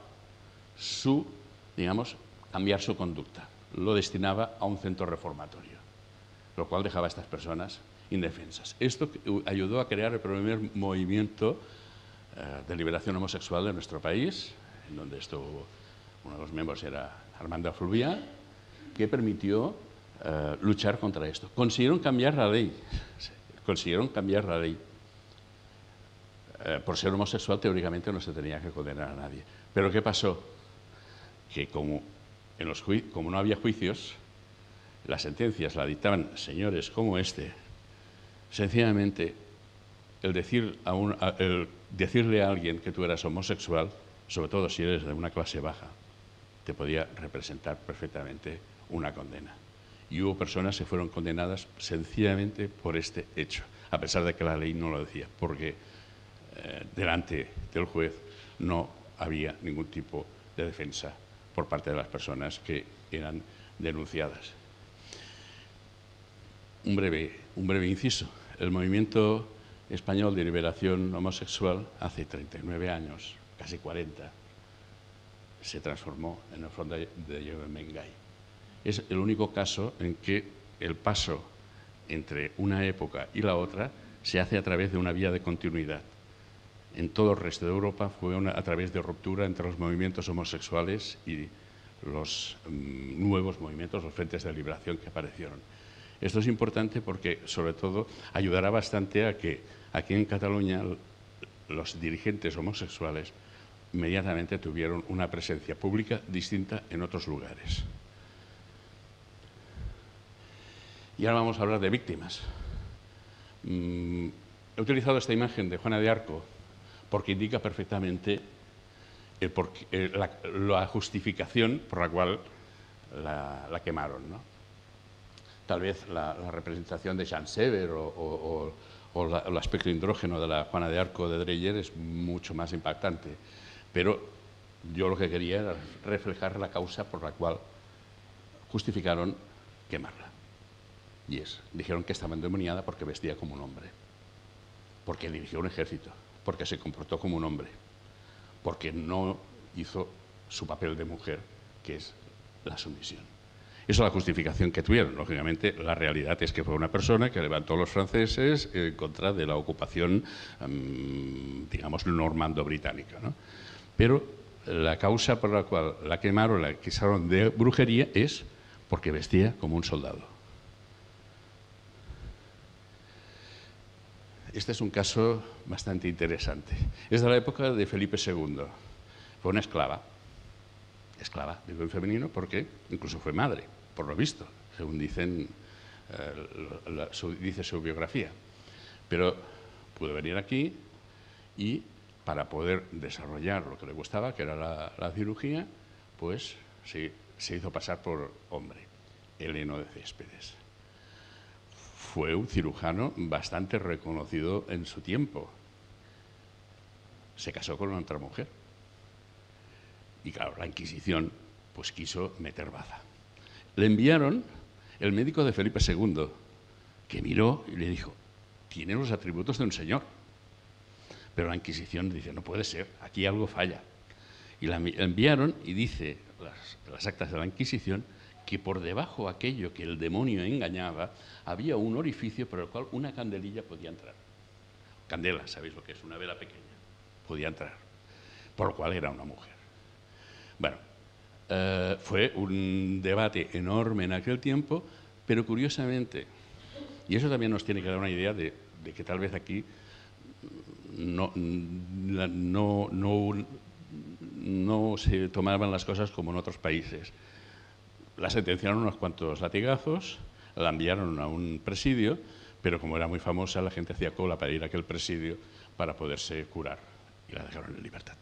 cambiar su conducta, lo destinaba a un centro reformatorio, lo cual dejaba a estas personas indefensas. Esto ayudó a crear el primer movimiento de liberación homosexual de nuestro país, en donde estuvo, uno de los miembros era Armando Fluvià, que permitió luchar contra esto. Consiguieron cambiar la ley. Por ser homosexual, teóricamente no se tenía que condenar a nadie. Pero ¿qué pasó? Que como no había juicios, las sentencias las dictaban señores como este. Sencillamente, el decirle a alguien que tú eras homosexual, sobre todo si eres de una clase baja, te podía representar perfectamente una condena. Y hubo personas que fueron condenadas sencillamente por este hecho, a pesar de que la ley no lo decía, porque delante del juez no había ningún tipo de defensa por parte de las personas que eran denunciadas. Un breve inciso. El movimiento español de liberación homosexual hace 39 años, casi 40, se transformó en el Front de Mengay. Es el único caso en que el paso entre una época y la otra se hace a través de una vía de continuidad. En todo el resto de Europa fue a través de ruptura entre los movimientos homosexuales y los nuevos movimientos, los frentes de liberación que aparecieron. Esto es importante porque, sobre todo, ayudará bastante a que aquí en Cataluña los dirigentes homosexuales inmediatamente tuvieron una presencia pública distinta en otros lugares. Y ahora vamos a hablar de víctimas. He utilizado esta imagen de Juana de Arco porque indica perfectamente la justificación por la cual la quemaron, ¿no? Tal vez la representación de Jean Sever o el aspecto andrógeno de la Juana de Arco de Dreyer es mucho más impactante, pero yo lo que quería era reflejar la causa por la cual justificaron quemarla. Y dijeron que estaba endemoniada porque vestía como un hombre, porque dirigió un ejército, porque se comportó como un hombre, porque no hizo su papel de mujer, que es la sumisión. Esa es la justificación que tuvieron. Lógicamente, la realidad es que fue una persona que levantó a los franceses en contra de la ocupación, digamos, normando-británica, ¿no? Pero la causa por la cual la quemaron, la acusaron de brujería, es porque vestía como un soldado. Este es un caso bastante interesante. Es de la época de Felipe II. Fue una esclava. Esclava, digo en femenino, porque incluso fue madre, por lo visto, según dicen, dice su biografía. Pero pudo venir aquí y, para poder desarrollar lo que le gustaba, que era la cirugía, pues sí, se hizo pasar por hombre, Heleno de Céspedes. Fue un cirujano bastante reconocido en su tiempo. Se casó con otra mujer. Y claro, la Inquisición pues quiso meter baza. Le enviaron el médico de Felipe II, que miró y le dijo: tiene los atributos de un señor. Pero la Inquisición dice: no puede ser, aquí algo falla. Y la enviaron, y dice las actas de la Inquisición, que por debajo aquello que el demonio engañaba, había un orificio por el cual una candelilla podía entrar. Candela, ¿sabéis lo que es? Una vela pequeña. Podía entrar. Por lo cual era una mujer. Bueno, fue un debate enorme en aquel tiempo, pero curiosamente, y eso también nos tiene que dar una idea de que tal vez aquí no se tomaban las cosas como en otros países. La sentenciaron unos cuantos latigazos, la enviaron a un presidio, pero como era muy famosa, la gente hacía cola para ir a aquel presidio para poderse curar, y la dejaron en libertad.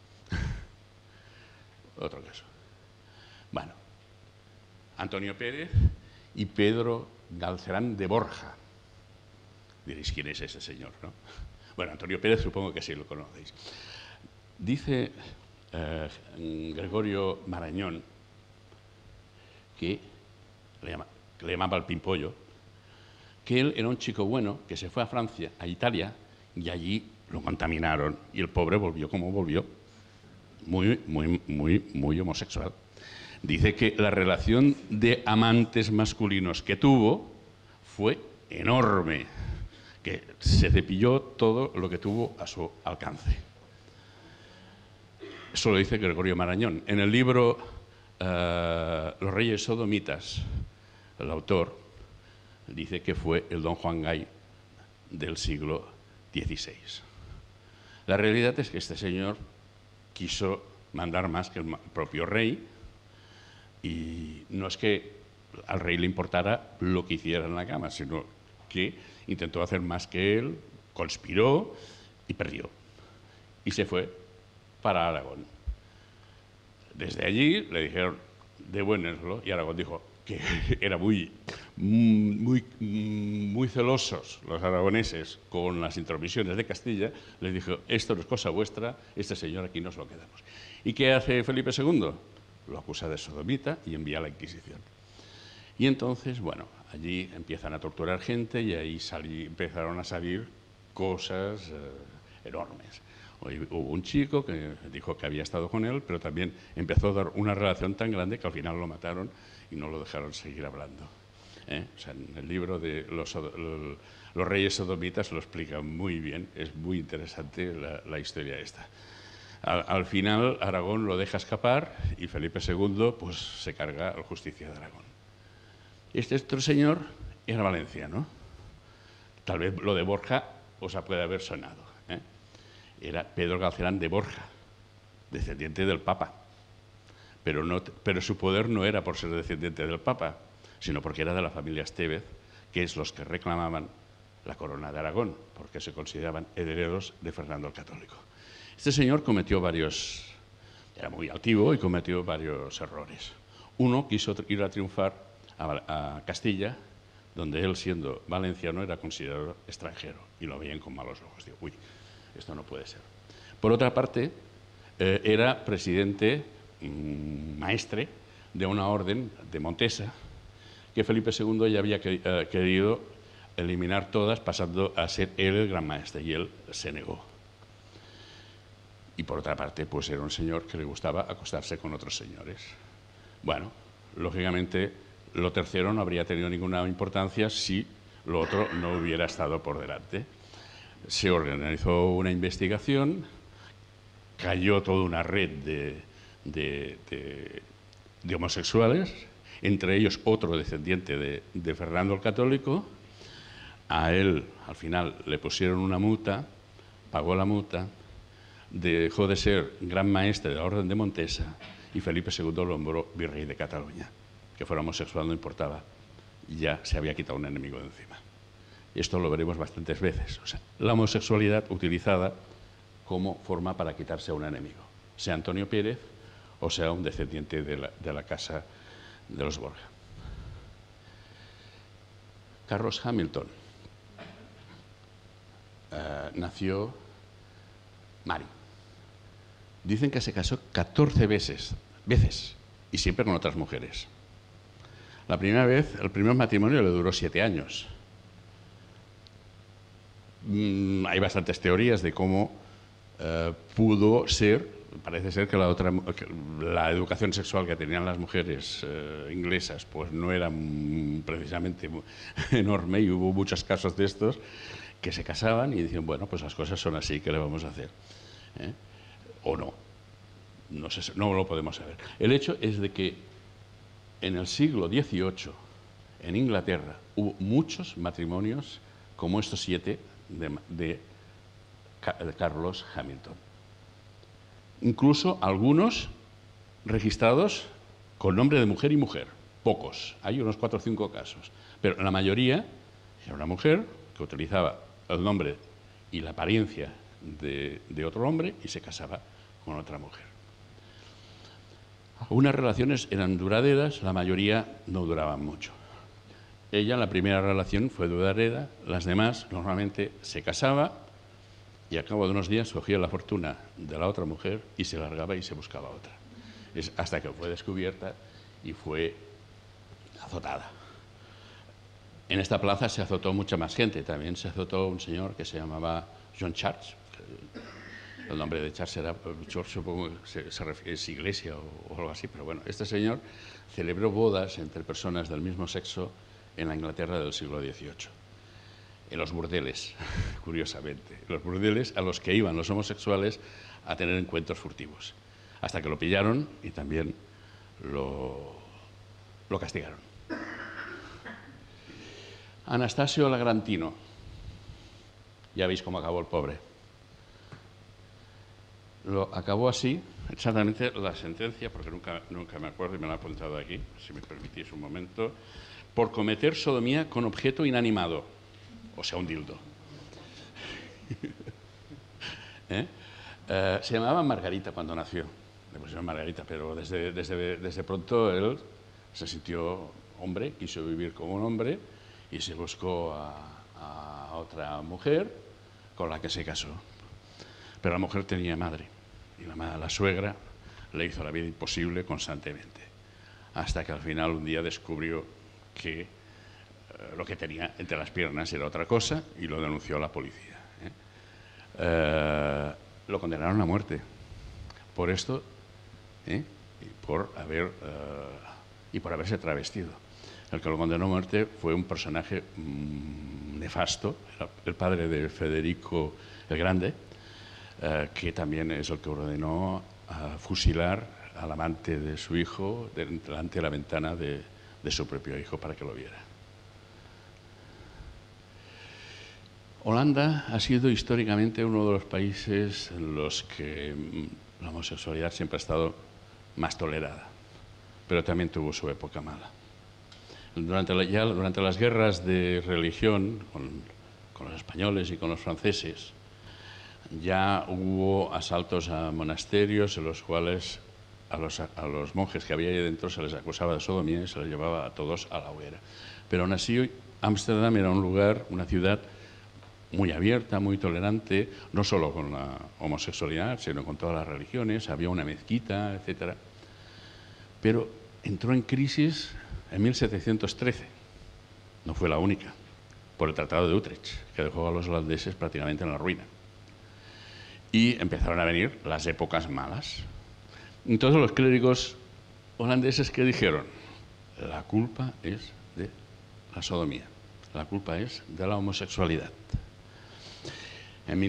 Otro caso. Bueno, Antonio Pérez y Pedro Galcerán de Borja. Diréis, ¿quién es ese señor, no? Bueno, Antonio Pérez supongo que sí lo conocéis. Dice Gregorio Marañón, que le llamaba el Pimpollo, que él era un chico bueno que se fue a Francia, a Italia, y allí lo contaminaron y el pobre volvió como volvió, muy homosexual. Dice que la relación de amantes masculinos que tuvo fue enorme, que se cepilló todo lo que tuvo a su alcance. Eso lo dice Gregorio Marañón. En el libro Los Reyes Sodomitas, el autor dice que fue el Don Juan Gay del siglo XVI. La realidad es que este señor quiso mandar más que el propio rey, y no es que al rey le importara lo que hiciera en la cama, sino que intentó hacer más que él, conspiró y perdió. Y se fue para Aragón. Desde allí le dijeron: devuélvenselo, y Aragón dijo que era muy celosos los aragoneses con las intromisiones de Castilla. Les dijo: esto no es cosa vuestra, este señor aquí nos lo quedamos. ¿Y qué hace Felipe II? Lo acusa de sodomita y envía a la Inquisición. Y entonces, bueno, allí empiezan a torturar gente y ahí empezaron a salir cosas enormes. Hubo un chico que dijo que había estado con él, pero también empezó a dar una relación tan grande que al final lo mataron y no lo dejaron seguir hablando. O sea, en el libro de los reyes sodomitas lo explica muy bien, es muy interesante la historia esta. Al final Aragón lo deja escapar y Felipe II pues, se carga al Justicia de Aragón. Este otro señor era valenciano. Tal vez lo de Borja os puede haber sonado. Era Pedro Galcerán de Borja, descendiente del Papa. Pero su poder no era por ser descendiente del Papa, sino porque era de la familia Estévez, que es los que reclamaban la corona de Aragón, porque se consideraban herederos de Fernando el Católico. Este señor era muy altivo y cometió varios errores. Uno, quiso ir a triunfar a Castilla, donde él, siendo valenciano, era considerado extranjero y lo veían con malos ojos. Digo, uy, esto no puede ser. Por otra parte, era presidente, maestre, de una orden de Montesa, que Felipe II ya había querido eliminar todas, pasando a ser él el gran maestre, y él se negó. Y por otra parte, pues era un señor que le gustaba acostarse con otros señores. Bueno, lógicamente, lo tercero no habría tenido ninguna importancia si lo otro no hubiera estado por delante. Se organizó una investigación, cayó toda una red de homosexuales, entre ellos otro descendiente de Fernando el Católico. A él, al final, le pusieron una multa, pagó la multa, dejó de ser gran maestre de la Orden de Montesa y Felipe II lo nombró virrey de Cataluña. Que fuera homosexual no importaba, ya se había quitado un enemigo de encima. Esto lo veremos bastantes veces. O sea, la homosexualidad utilizada como forma para quitarse a un enemigo, sea Antonio Pérez o sea un descendiente de la casa de los Borja. Carlos Hamilton nació Mari. Dicen que se casó 14 veces y siempre con otras mujeres. La primera vez, el primer matrimonio le duró 7 años. Hay bastantes teorías de cómo pudo ser. Parece ser que la educación sexual que tenían las mujeres inglesas pues no era precisamente enorme, y hubo muchos casos de estos que se casaban y decían, bueno, pues las cosas son así, ¿qué le vamos a hacer? O no. No lo podemos saber. El hecho es de que en el siglo XVIII, en Inglaterra, hubo muchos matrimonios como estos 7 de Carlos Hamilton. Incluso algunos registrados con nombre de mujer y mujer. Pocos. Hay unos 4 o 5 casos. Pero la mayoría era una mujer que utilizaba el nombre y la apariencia de otro hombre y se casaba con otra mujer. Algunas relaciones eran duraderas, la mayoría no duraban mucho. Ella, la primera relación fue duradera, las demás normalmente se casaba y al cabo de unos días cogía la fortuna de la otra mujer y se largaba y se buscaba otra. Es hasta que fue descubierta y fue azotada. En esta plaza se azotó mucha más gente. También se azotó un señor que se llamaba John Church. El nombre de Church era Church, supongo que es iglesia o algo así, pero bueno, este señor celebró bodas entre personas del mismo sexo en la Inglaterra del siglo XVIII. En los burdeles, curiosamente, los burdeles a los que iban los homosexuales a tener encuentros furtivos, hasta que lo pillaron y también lo castigaron. Anastasio Lagrantino, ya veis cómo acabó el pobre. Lo acabó así, exactamente la sentencia, porque nunca me acuerdo y me la he apuntado aquí, si me permitís un momento, por cometer sodomía con objeto inanimado, o sea, un dildo. Se llamaba Margarita cuando nació, le pusieron Margarita, pero desde pronto él se sintió hombre, quiso vivir como un hombre y se buscó a otra mujer con la que se casó. Pero la mujer tenía madre y la suegra le hizo la vida imposible constantemente, hasta que al final un día descubrió que lo que tenía entre las piernas era otra cosa y lo denunció a la policía. lo condenaron a muerte. Por esto, y por haberse travestido. El que lo condenó a muerte fue un personaje nefasto, el padre de Federico el Grande, que también es el que ordenó fusilar al amante de su hijo delante de la ventana de su propio hijo para que lo viera. Holanda ha sido históricamente uno de los países en los que la homosexualidad siempre ha estado más tolerada, pero también tuvo su época mala. Durante las guerras de religión con los españoles y con los franceses, ya hubo asaltos a monasterios en los cuales a los monjes que había ahí dentro se les acusaba de sodomía y se les llevaba a todos a la hoguera. Pero aún así, Ámsterdam era un lugar, una ciudad muy abierta, muy tolerante, no solo con la homosexualidad, sino con todas las religiones. Había una mezquita, etc. Pero entró en crisis en 1713. No fue la única, por el Tratado de Utrecht, que dejó a los holandeses prácticamente en la ruina. Y empezaron a venir las épocas malas. Entonces los clérigos holandeses, ¿qué dijeron? La culpa es de la sodomía, la culpa es de la homosexualidad. En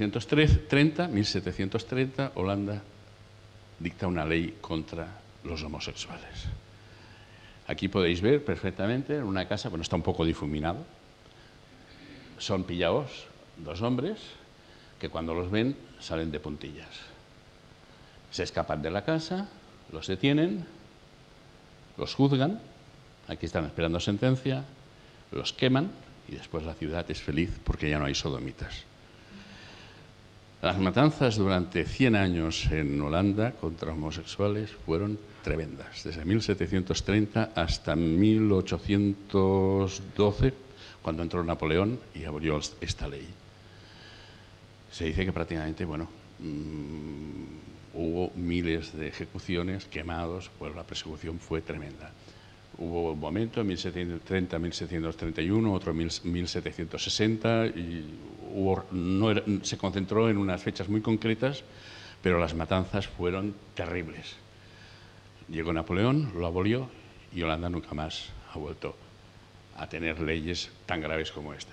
1730, Holanda dicta una ley contra los homosexuales. Aquí podéis ver perfectamente en una casa, bueno, está un poco difuminado, son pillados dos hombres que cuando los ven salen de puntillas. Se escapan de la casa, los detienen, los juzgan, aquí están esperando sentencia, los queman y después la ciudad es feliz porque ya no hay sodomitas. Las matanzas durante 100 años en Holanda contra homosexuales fueron tremendas, desde 1730 hasta 1812, cuando entró Napoleón y abolió esta ley. Se dice que prácticamente, hubo miles de ejecuciones, quemados, pues la persecución fue tremenda. Hubo un momento en 1730, 1731, otro en 1760, y se concentró en unas fechas muy concretas, pero las matanzas fueron terribles. Llegó Napoleón, lo abolió, y Holanda nunca más ha vuelto a tener leyes tan graves como esta.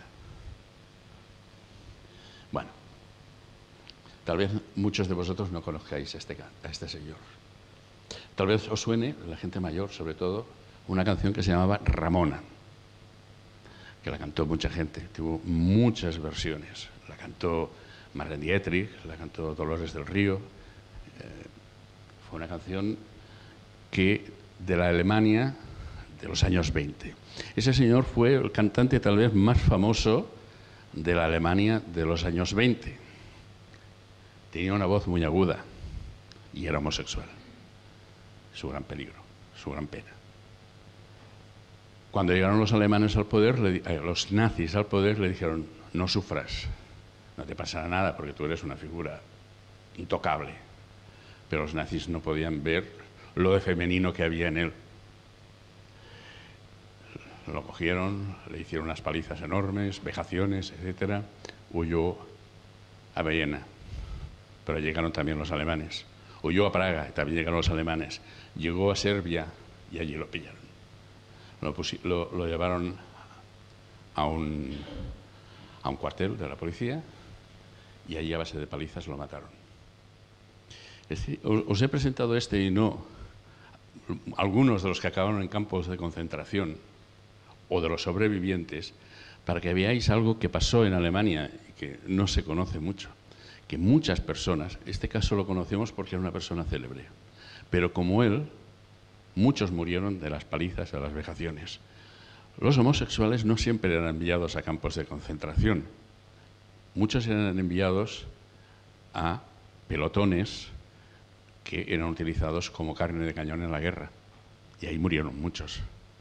Bueno, tal vez muchos de vosotros no conozcáis a este señor. Tal vez os suene, la gente mayor sobre todo, una canción que se llamaba Ramona, que la cantó mucha gente, tuvo muchas versiones. La cantó Marlene Dietrich, la cantó Dolores del Río. Fue una canción de la Alemania de los años 20. Ese señor fue el cantante tal vez más famoso de la Alemania de los años 20. Tenía una voz muy aguda y era homosexual. Su gran peligro, su gran pena. Cuando llegaron los alemanes al poder, los nazis al poder, le dijeron: no sufras, no te pasará nada porque tú eres una figura intocable. Pero los nazis no podían ver lo de femenino que había en él. Lo cogieron, le hicieron unas palizas enormes, vejaciones, etc. Huyó a Viena, pero llegaron también los alemanes. Huyó a Praga, y también llegaron los alemanes. Llegó a Serbia y allí lo pillaron. Lo llevaron a un cuartel de la policía y allí a base de palizas lo mataron. Os he presentado y no algunos de los que acabaron en campos de concentración o de los sobrevivientes, para que veáis algo que pasó en Alemania y que no se conoce mucho. Que muchas personas, este caso lo conocemos porque era una persona célebre, pero como él, muchos murieron de las palizas, de las vejaciones. Los homosexuales no siempre eran enviados a campos de concentración. Muchos eran enviados a pelotones que eran utilizados como carne de cañón en la guerra. Y ahí murieron muchos.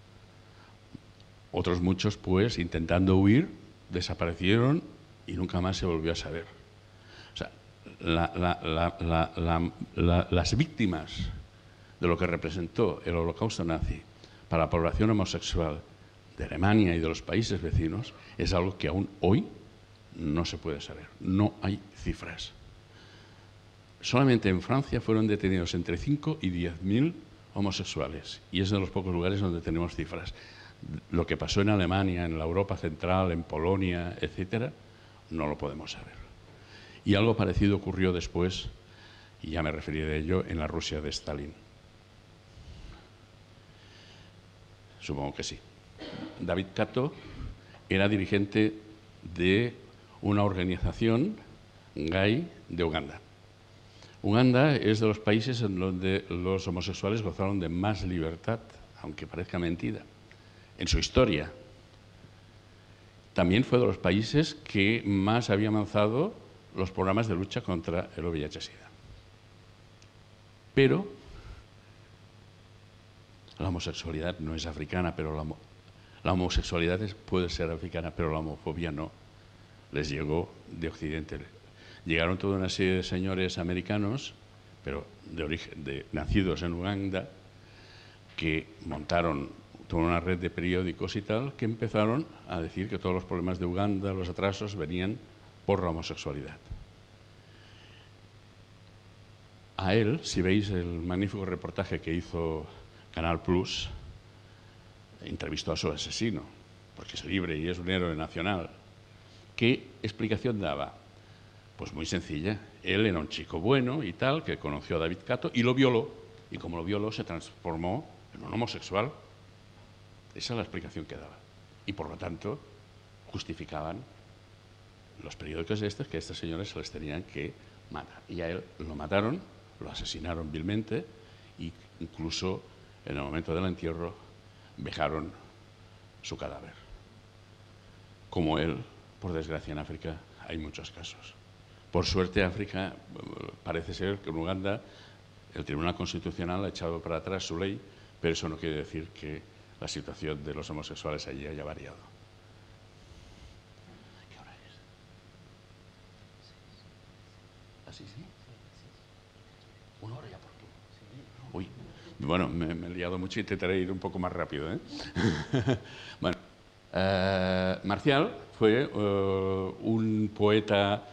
Otros muchos, pues, intentando huir, desaparecieron y nunca más se volvió a saber. O sea, las víctimas de lo que representó el Holocausto nazi para la población homosexual de Alemania y de los países vecinos es algo que aún hoy no se puede saber. No hay cifras. solamente en Francia fueron detenidos entre 5 y 10.000 homosexuales, y es de los pocos lugares donde tenemos cifras. Lo que pasó en Alemania, en la Europa Central, en Polonia, etcétera, no lo podemos saber. Y algo parecido ocurrió después, y ya me referiré a ello, en la Rusia de Stalin. Supongo que sí. David Kato era dirigente de una organización gay de Uganda. Uganda es de los países en donde los homosexuales gozaron de más libertad, aunque parezca mentira, en su historia. También fue de los países que más había avanzado los programas de lucha contra el VIH-Sida. Pero la homosexualidad no es africana, pero la homosexualidad puede ser africana, pero la homofobia no. Les llegó de Occidente. Llegaron toda una serie de señores americanos, pero nacidos en Uganda, que montaron toda una red de periódicos y tal, que empezaron a decir que todos los problemas de Uganda, los atrasos, venían por la homosexualidad. A él, si veis el magnífico reportaje que hizo Canal Plus, entrevistó a su asesino, porque es libre y es un héroe nacional. ¿Qué explicación daba? Pues muy sencilla. Él era un chico bueno y tal, que conoció a David Kato y lo violó. Y como lo violó, se transformó en un homosexual. Esa es la explicación que daba. Y por lo tanto, justificaban los periódicos estos que a estos señores se les tenían que matar. Y a él lo mataron, lo asesinaron vilmente e incluso en el momento del entierro vejaron su cadáver. Como él, por desgracia en África, hay muchos casos. Por suerte, África parece ser que en Uganda el Tribunal Constitucional ha echado para atrás su ley, pero eso no quiere decir que la situación de los homosexuales allí haya variado. ¿Qué hora es? ¿Así sí? ¿Una hora ya por qué? Uy, bueno, me he liado mucho y intentaré ir un poco más rápido, ¿eh? Bueno, Marcial fue un poeta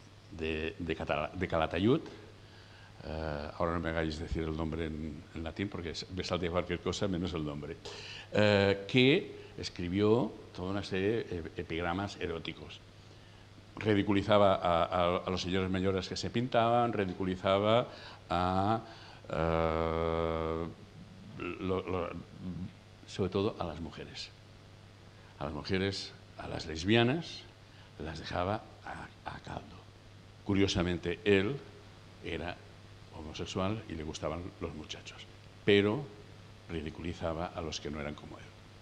de Calatayud. Ahora no me hagáis decir el nombre en latín porque me saldría cualquier cosa menos el nombre, que escribió toda una serie de epigramas eróticos. Ridiculizaba a los señores mayores que se pintaban, ridiculizaba sobre todo a las mujeres. A las mujeres, a las lesbianas, las dejaba a caldo. Curiosamente, él era homosexual y le gustaban los muchachos, pero ridiculizaba a los que no eran como él.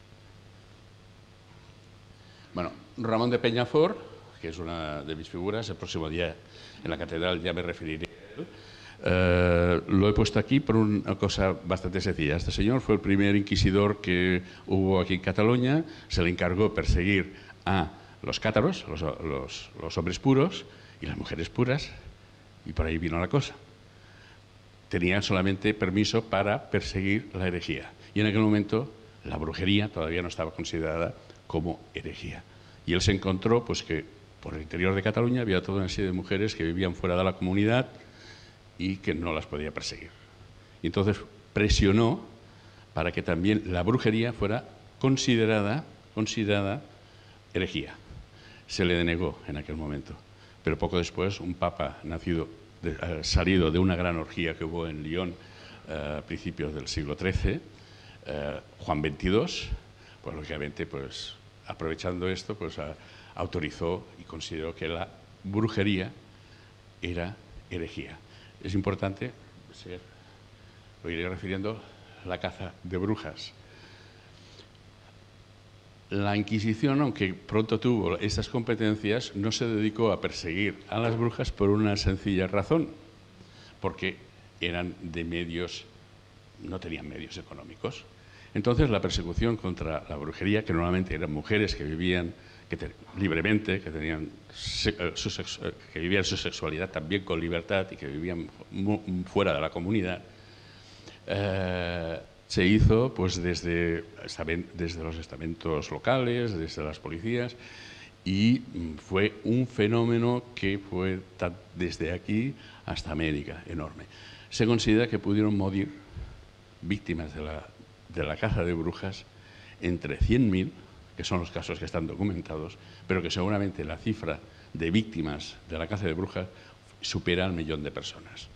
Bueno, Ramón de Peñafort, que es una de mis figuras, el próximo día en la catedral ya me referiré a él. Lo he puesto aquí por una cosa bastante sencilla. Este señor fue el primer inquisidor que hubo aquí en Cataluña, se le encargó perseguir a los cátaros, los hombres puros y las mujeres puras, y por ahí vino la cosa. Tenía solamente permiso para perseguir la herejía, y en aquel momento la brujería todavía no estaba considerada como herejía. Y él se encontró pues, que por el interior de Cataluña había toda una serie de mujeres que vivían fuera de la comunidad y que no las podía perseguir. Y entonces presionó para que también la brujería fuera considerada herejía. Se le denegó en aquel momento. Pero poco después, un papa salido de una gran orgía que hubo en Lyon a principios del siglo XIII, Juan XXII, pues lógicamente, pues, aprovechando esto, pues autorizó y consideró que la brujería era herejía. Es importante, lo iré refiriendo, la caza de brujas. La Inquisición, aunque pronto tuvo estas competencias, no se dedicó a perseguir a las brujas por una sencilla razón, porque eran de medios, no tenían medios económicos. Entonces la persecución contra la brujería, que normalmente eran mujeres que vivían libremente, que vivían su sexualidad también con libertad y que vivían fuera de la comunidad, se hizo pues desde los estamentos locales, desde las policías, y fue un fenómeno que fue desde aquí hasta América, enorme. Se considera que pudieron morir víctimas de la caza de brujas entre 100.000, que son los casos que están documentados, pero que seguramente la cifra de víctimas de la caza de brujas supera al 1.000.000 de personas.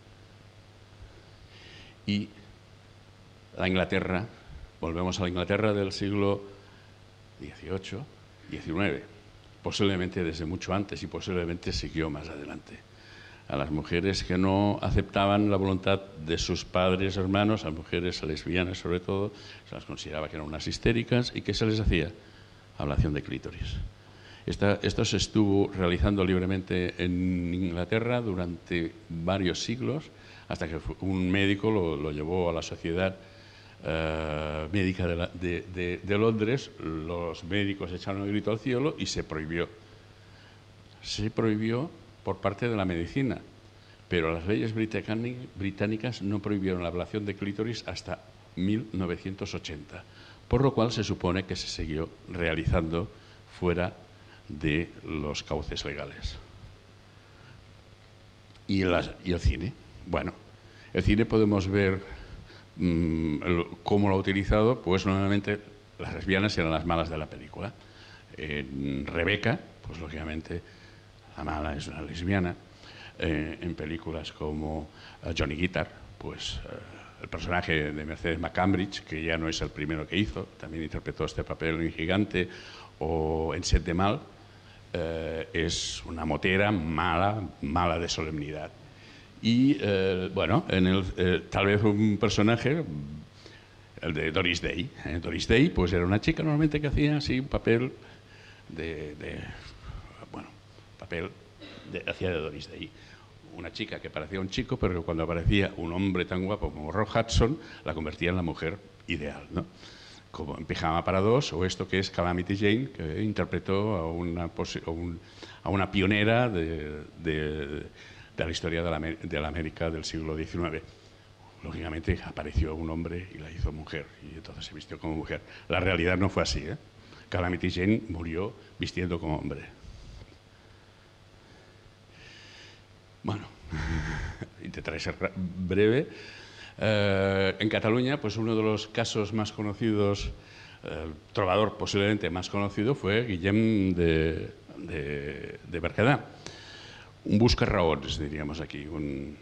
Y la Inglaterra, volvemos a la Inglaterra del siglo XVIII, XIX, posiblemente desde mucho antes y posiblemente siguió más adelante. A las mujeres que no aceptaban la voluntad de sus padres, hermanos, a mujeres lesbianas sobre todo, se las consideraba que eran unas histéricas. ¿Y qué se les hacía? Ablación de clítoris. Esto se estuvo realizando libremente en Inglaterra durante varios siglos, hasta que un médico lo llevó a la Sociedad Médica de Londres. Los médicos echaron el grito al cielo y se prohibió. Se prohibió por parte de la medicina, pero las leyes británicas no prohibieron la ablación de clítoris hasta 1980, por lo cual se supone que se siguió realizando fuera de los cauces legales. ¿Y el cine? Bueno, el cine podemos ver cómo lo ha utilizado. Pues normalmente las lesbianas eran las malas de la película. Rebeca, pues lógicamente la mala es una lesbiana. En películas como Johnny Guitar, pues el personaje de Mercedes McCambridge, que ya no es el primero que hizo, también interpretó este papel en Gigante, o en Set de Mal, es una motera mala de solemnidad. Y bueno, tal vez un personaje, el de Doris Day. Doris Day pues era una chica normalmente que hacía así un papel hacía de Doris Day. Una chica que parecía un chico, pero que cuando aparecía un hombre tan guapo como Rock Hudson, la convertía en la mujer ideal, ¿no? Como en Pijama para dos, o esto que es Calamity Jane, que interpretó a una pionera de la historia de la América del siglo XIX. Lógicamente apareció un hombre y la hizo mujer, y entonces se vistió como mujer. La realidad no fue así, ¿eh? Calamity Jane murió vistiendo como hombre. Bueno, intentaré ser breve. En Cataluña, pues uno de los casos más conocidos, el trovador posiblemente más conocido, fue Guillem de Berguedà. Un buscarraons, diríamos aquí, un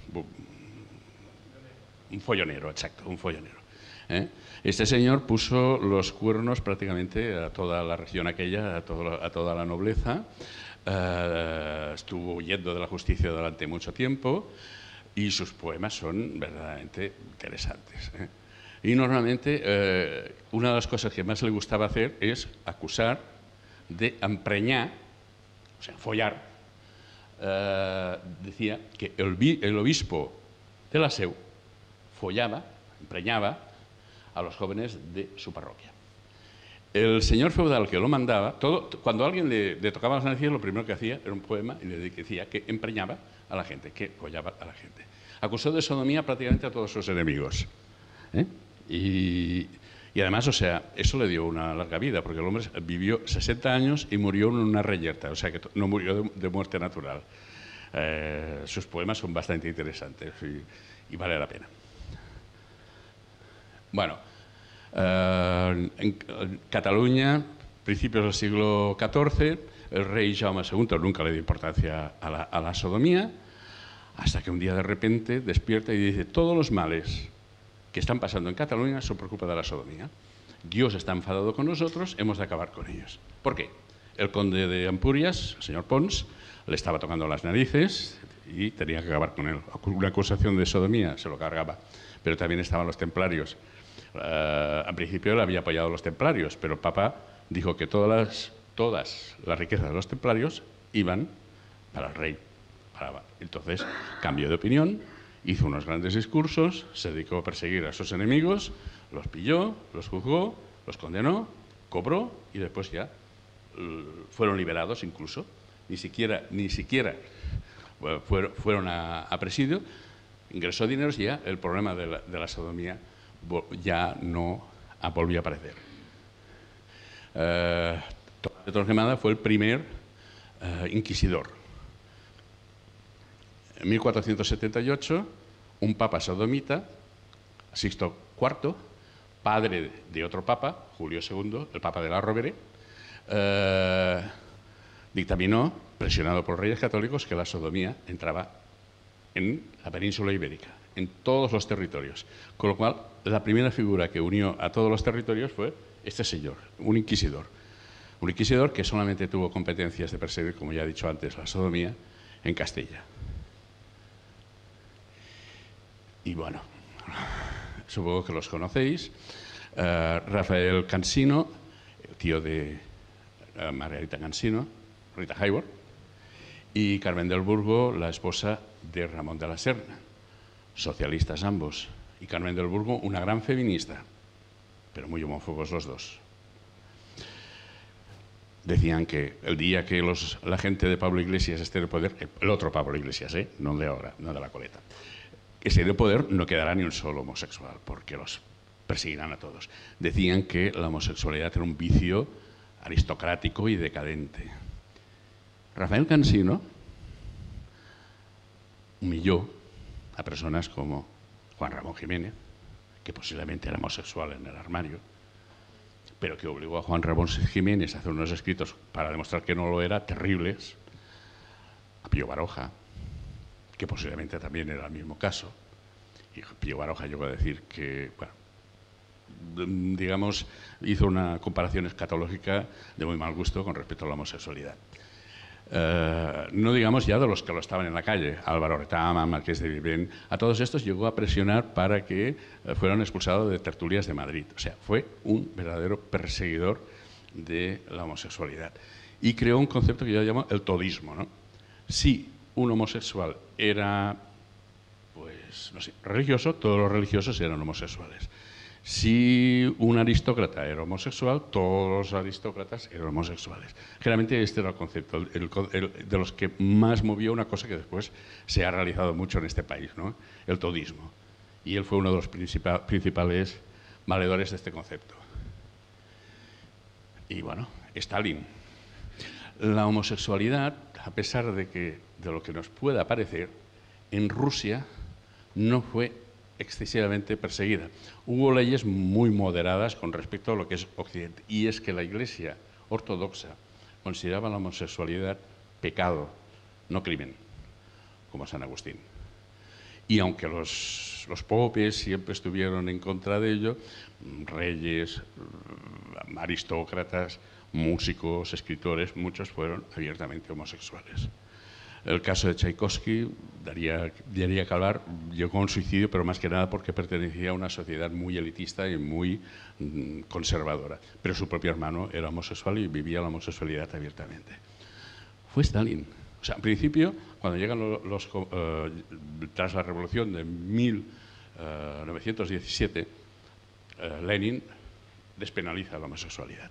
follonero, exacto, un follonero. Este señor puso los cuernos prácticamente a toda la región aquella, a toda la nobleza. Estuvo huyendo de la justicia durante mucho tiempo y sus poemas son verdaderamente interesantes. Y normalmente una de las cosas que más le gustaba hacer es acusar de empreñar, o sea, follar. Decía que el obispo de la Seu empreñaba a los jóvenes de su parroquia. El señor feudal que lo mandaba, cuando alguien le tocaba las narices, lo primero que hacía era un poema y le decía que empreñaba a la gente, que follaba a la gente. Acusó de sodomía prácticamente a todos sus enemigos. Y además, o sea, eso le dio una larga vida, porque el hombre vivió 60 años y murió en una reyerta, o sea que no murió de muerte natural. Sus poemas son bastante interesantes y vale la pena. Bueno, en Cataluña, principios del siglo XIV, el rey Jaume II nunca le dio importancia a la sodomía, hasta que un día de repente despierta y dice: todos los males que están pasando en Cataluña son por culpa de la sodomía. Dios está enfadado con nosotros, hemos de acabar con ellos. ¿Por qué? El conde de Ampurias, el señor Pons, le estaba tocando las narices y tenía que acabar con él. Una acusación de sodomía se lo cargaba. Pero también estaban los templarios. Al principio él había apoyado a los templarios, pero el Papa dijo que todas las riquezas de los templarios iban para el rey. Entonces cambió de opinión, hizo unos grandes discursos, se dedicó a perseguir a sus enemigos, los pilló, los juzgó, los condenó, cobró y después ya fueron liberados incluso. Ni siquiera fueron a presidio, ingresó dineros y ya el problema de la sodomía ya no volvió a aparecer. de Torquemada fue el primer inquisidor. En 1478, un papa sodomita, Sixto IV, padre de otro papa, Julio II, el papa de la Rovere, dictaminó, presionado por reyes católicos, que la sodomía entraba en la península ibérica, en todos los territorios. Con lo cual, la primera figura que unió a todos los territorios fue este señor, un inquisidor. Un inquisidor que solamente tuvo competencias de perseguir, como ya he dicho antes, la sodomía en Castilla. Y bueno, supongo que los conocéis. Rafael Cansino, el tío de Margarita Cansino, Rita Hayworth, y Carmen del Burgo, la esposa de Ramón de la Serna, socialistas ambos. Y Carmen del Burgo, una gran feminista, pero muy homófobos los dos. Decían que el día que la gente de Pablo Iglesias esté en el poder, el otro Pablo Iglesias, no de ahora, no de la coleta, que esté en el poder, no quedará ni un solo homosexual, porque los perseguirán a todos. Decían que la homosexualidad era un vicio aristocrático y decadente. Rafael Cansino humilló a personas como Juan Ramón Jiménez, que posiblemente era homosexual en el armario, pero que obligó a Juan Ramón Jiménez a hacer unos escritos para demostrar que no lo era, terribles, a Pío Baroja, que posiblemente también era el mismo caso, y Pío Baroja llegó a decir que, bueno, digamos, hizo una comparación escatológica de muy mal gusto con respecto a la homosexualidad. No digamos ya de los que lo estaban en la calle, Álvaro Retama, Marqués de Vivén, a todos estos llegó a presionar para que fueran expulsados de tertulias de Madrid. O sea, fue un verdadero perseguidor de la homosexualidad. Y creó un concepto que yo llamo el todismo, ¿no? Si un homosexual era, pues, no sé, religioso, todos los religiosos eran homosexuales. Si un aristócrata era homosexual, todos los aristócratas eran homosexuales. Generalmente este era el concepto, de los que más movió una cosa que después se ha realizado mucho en este país, ¿no? El todismo. Y él fue uno de los principales valedores de este concepto. Y bueno, Stalin. La homosexualidad, a pesar de lo que nos pueda parecer, en Rusia no fue excesivamente perseguida. Hubo leyes muy moderadas con respecto a lo que es Occidente, y es que la Iglesia ortodoxa consideraba la homosexualidad pecado, no crimen, como San Agustín. Y aunque los popes siempre estuvieron en contra de ello, reyes, aristócratas, músicos, escritores, muchos fueron abiertamente homosexuales. El caso de Tchaikovsky daría que hablar, llegó a un suicidio, pero más que nada porque pertenecía a una sociedad muy elitista y muy conservadora. Pero su propio hermano era homosexual y vivía la homosexualidad abiertamente. Fue Stalin. O sea, en principio, cuando llegan tras la revolución de 1917, Lenin despenaliza la homosexualidad.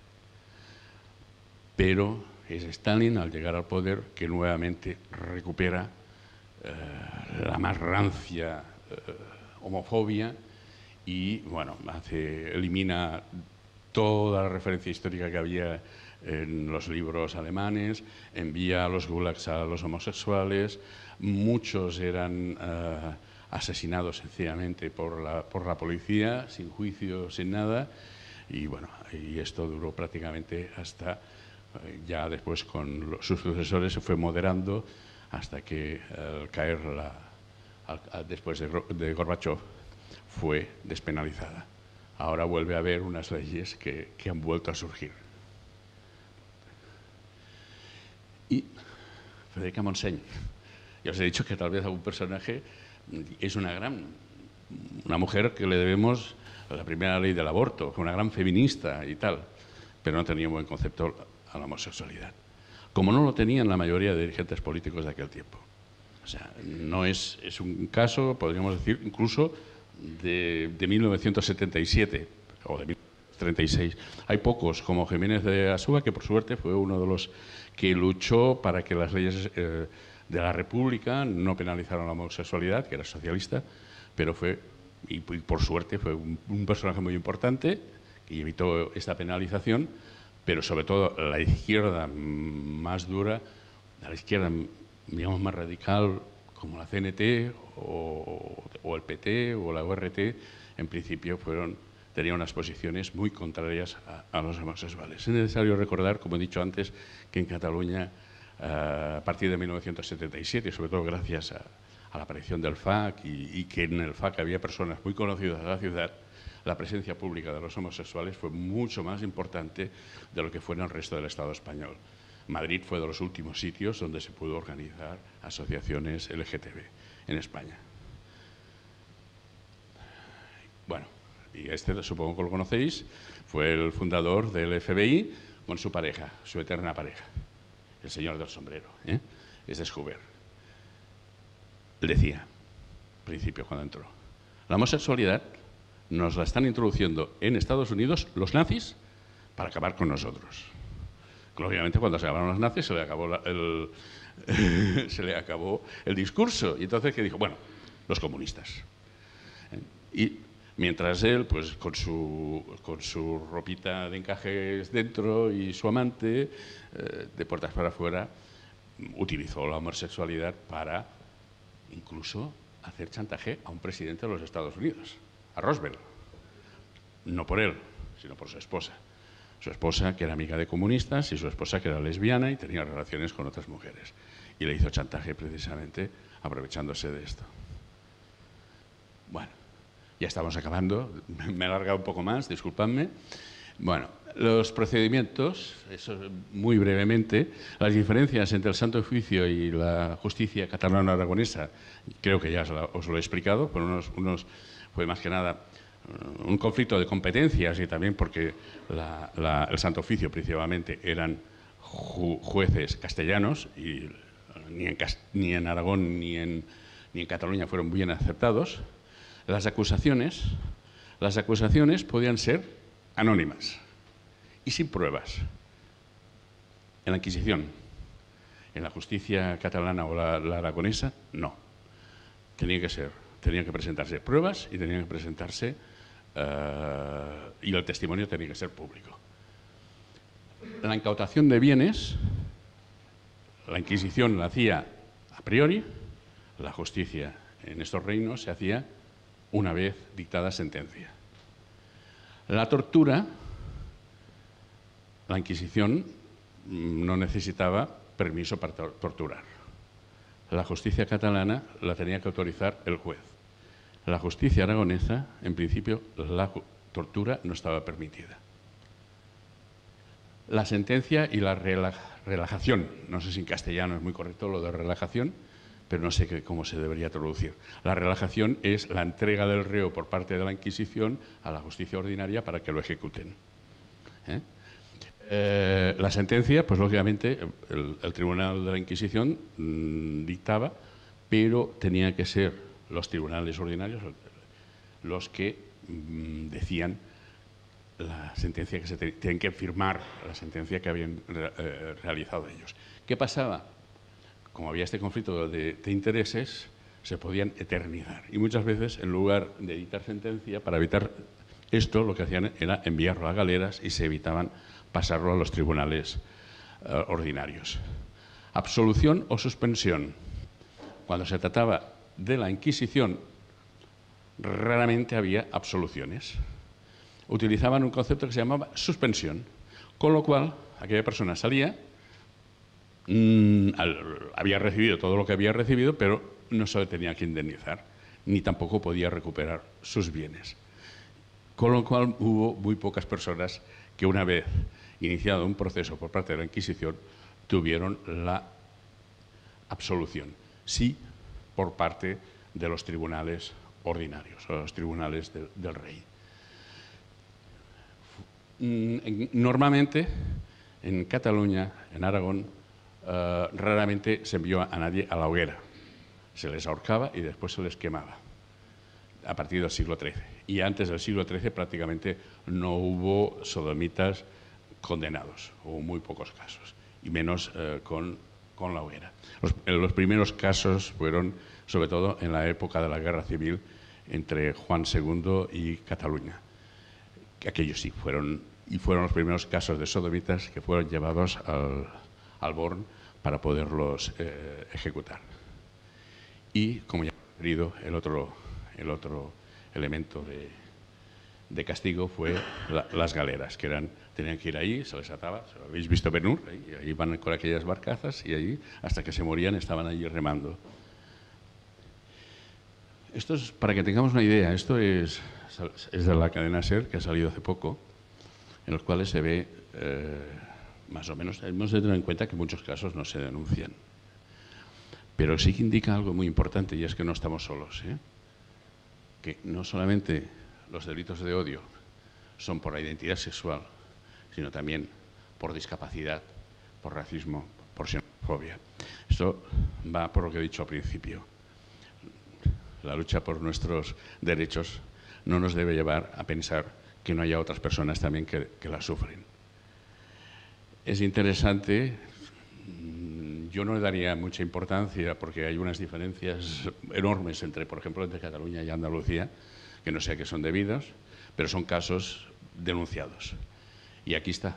Pero es Stalin, al llegar al poder, que nuevamente recupera la más rancia homofobia y, bueno, elimina toda la referencia histórica que había en los libros alemanes, envía a los gulags a los homosexuales, muchos eran asesinados sencillamente por la policía, sin juicio, sin nada, y bueno, y esto duró prácticamente hasta... Ya después con sus sucesores se fue moderando hasta que al caer después de Gorbachev fue despenalizada. Ahora vuelve a haber unas leyes que han vuelto a surgir. Y Federica Montseny. Ya os he dicho que tal vez algún personaje es una mujer que le debemos la primera ley del aborto, fue una gran feminista y tal, pero no tenía un buen concepto a la homosexualidad, como no lo tenían la mayoría de dirigentes políticos de aquel tiempo. O sea, no es un caso, podríamos decir, incluso de 1977 o de 1936. Hay pocos, como Jiménez de Asúa, que por suerte fue uno de los que luchó para que las leyes de la República no penalizaran la homosexualidad, que era socialista, pero y por suerte fue un personaje muy importante que evitó esta penalización, pero sobre todo la izquierda más dura, la izquierda, digamos, más radical, como la CNT o el PT o la URT, en principio tenían unas posiciones muy contrarias a los homosexuales. Es necesario recordar, como he dicho antes, que en Cataluña, a partir de 1977, sobre todo gracias a la aparición del FAC y que en el FAC había personas muy conocidas de la ciudad, la presencia pública de los homosexuales fue mucho más importante de lo que fue en el resto del Estado español. Madrid fue de los últimos sitios donde se pudo organizar asociaciones LGTB en España. Bueno, y supongo que lo conocéis, fue el fundador del FBI con su pareja, su eterna pareja, el señor del sombrero, es de Schubert. Decía, al principio cuando entró, la homosexualidad nos la están introduciendo en Estados Unidos los nazis para acabar con nosotros. Obviamente, cuando se acabaron los nazis se le acabó el discurso. Y entonces, ¿qué dijo? Bueno, los comunistas. Y mientras él, pues con su ropita de encajes dentro y su amante, de puertas para afuera, utilizó la homosexualidad para incluso hacer chantaje a un presidente de los Estados Unidos, a Roosevelt. No por él, sino por su esposa. Su esposa, que era amiga de comunistas, y su esposa, que era lesbiana y tenía relaciones con otras mujeres. Y le hizo chantaje precisamente aprovechándose de esto. Bueno, ya estamos acabando. Me he alargado un poco más, disculpadme. Bueno, los procedimientos, eso muy brevemente, las diferencias entre el Santo Oficio y la justicia catalano-aragonesa, creo que ya os lo he explicado, pero unos fue más que nada un conflicto de competencias y también porque el Santo Oficio principalmente eran jueces castellanos y ni en Aragón ni en Cataluña fueron bien aceptados. Las acusaciones podían ser anónimas y sin pruebas. En la Inquisición, en la justicia catalana o la aragonesa, no. Tenían que presentarse pruebas y tenían que presentarse y el testimonio tenía que ser público. La incautación de bienes, la Inquisición la hacía a priori, la justicia en estos reinos se hacía una vez dictada sentencia. La tortura, la Inquisición no necesitaba permiso para torturar. La justicia catalana la tenía que autorizar el juez. La justicia aragonesa, en principio, la tortura no estaba permitida. La sentencia y la relajación, no sé si en castellano es muy correcto lo de relajación, pero no sé cómo se debería traducir. La relajación es la entrega del reo por parte de la Inquisición a la justicia ordinaria para que lo ejecuten. La sentencia, pues lógicamente, el Tribunal de la Inquisición dictaba, pero tenía que ser los tribunales ordinarios los que decían la sentencia que se tienen que firmar, la sentencia que habían realizado ellos. ¿Qué pasaba? Como había este conflicto de intereses, se podían eternizar. Y muchas veces, en lugar de dictar sentencia, para evitar esto, lo que hacían era enviarlo a galeras y se evitaban pasarlo a los tribunales ordinarios. Absolución o suspensión. Cuando se trataba de la Inquisición, raramente había absoluciones. Utilizaban un concepto que se llamaba suspensión, con lo cual aquella persona salía, había recibido todo lo que había recibido, pero no se le tenía que indemnizar, ni tampoco podía recuperar sus bienes. Con lo cual hubo muy pocas personas que, una vez iniciado un proceso por parte de la Inquisición, tuvieron la absolución. Sí, por parte de los tribunales ordinarios, o los tribunales del rey. Normalmente, en Cataluña, en Aragón, raramente se envió a nadie a la hoguera. Se les ahorcaba y después se les quemaba, a partir del siglo XIII. Y antes del siglo XIII prácticamente no hubo sodomitas condenados, hubo muy pocos casos, y menos con la hoguera. Los primeros casos fueron, sobre todo, en la época de la Guerra Civil entre Juan II y Cataluña. Aquellos sí fueron y fueron los primeros casos de sodomitas que fueron llevados al Born para poderlos ejecutar. Y, como ya he referido, el otro elemento de castigo fue las galeras, que tenían que ir ahí, se les ataba, habéis visto Ben-Hur, y ahí van con aquellas barcazas y ahí, hasta que se morían, estaban allí remando. Esto es para que tengamos una idea, esto es de la cadena SER, que ha salido hace poco, en los cuales se ve, más o menos, hemos de tener en cuenta que en muchos casos no se denuncian. Pero sí que indica algo muy importante, y es que no estamos solos, que no solamente los delitos de odio son por la identidad sexual, sino también por discapacidad, por racismo, por xenofobia. Esto va por lo que he dicho al principio. La lucha por nuestros derechos no nos debe llevar a pensar que no haya otras personas también que la sufren. Es interesante, yo no le daría mucha importancia porque hay unas diferencias enormes entre, por ejemplo, entre Cataluña y Andalucía, que no sé que son debidas, pero son casos denunciados. Y aquí está.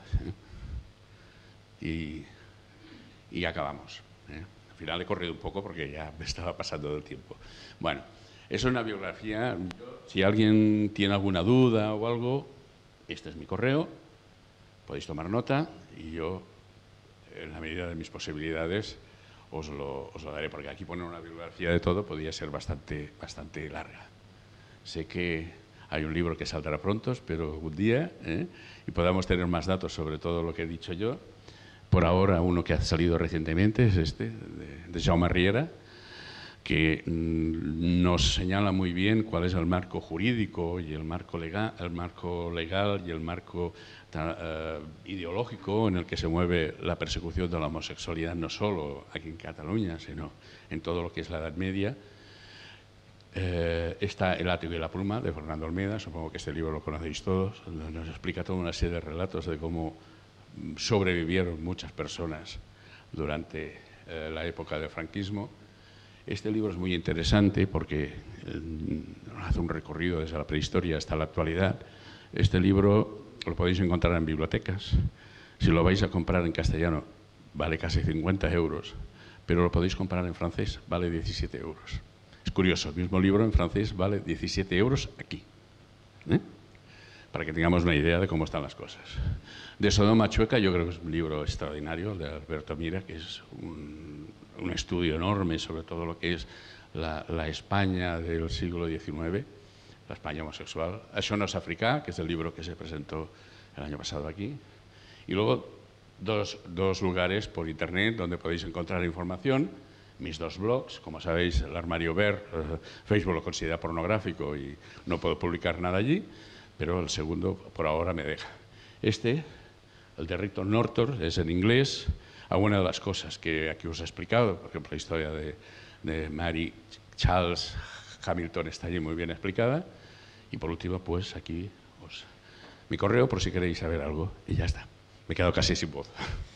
Y acabamos. Al final he corrido un poco porque ya me estaba pasando del tiempo. Bueno, eso es una biografía. Si alguien tiene alguna duda o algo, este es mi correo, podéis tomar nota y yo, en la medida de mis posibilidades, os lo daré, porque aquí poner una bibliografía de todo podría ser bastante larga. Sé que hay un libro que saldrá pronto, espero un día, y podamos tener más datos sobre todo lo que he dicho yo. Por ahora, uno que ha salido recientemente es este, de Jaume Riera, que nos señala muy bien cuál es el marco jurídico y el marco legal y el marco ideológico en el que se mueve la persecución de la homosexualidad, no solo aquí en Cataluña, sino en todo lo que es la Edad Media. Está El látigo y la pluma, de Fernando Olmeda, supongo que este libro lo conocéis todos, donde nos explica toda una serie de relatos de cómo sobrevivieron muchas personas durante la época del franquismo. Este libro es muy interesante porque hace un recorrido desde la prehistoria hasta la actualidad. Este libro lo podéis encontrar en bibliotecas. Si lo vais a comprar en castellano, vale casi 50 euros, pero lo podéis comprar en francés, vale 17 euros. Es curioso, el mismo libro en francés vale 17 euros aquí. Para que tengamos una idea de cómo están las cosas. De Sodoma Chueca, yo creo que es un libro extraordinario, de Alberto Mira, que es un estudio enorme sobre todo lo que es la España del siglo XIX, la España homosexual. Això no és africà, que es el libro que se presentó el año pasado aquí. Y luego dos lugares por internet donde podéis encontrar información. Mis dos blogs, como sabéis, el Armario Ver, Facebook lo considera pornográfico y no puedo publicar nada allí, pero el segundo por ahora me deja. El de Rick Norton, es en inglés. Algunas de las cosas que aquí os he explicado, por ejemplo, la historia de Mary Charles Hamilton está allí muy bien explicada. Y por último, pues aquí mi correo por si queréis saber algo. Y ya está. Me he quedado casi sin voz.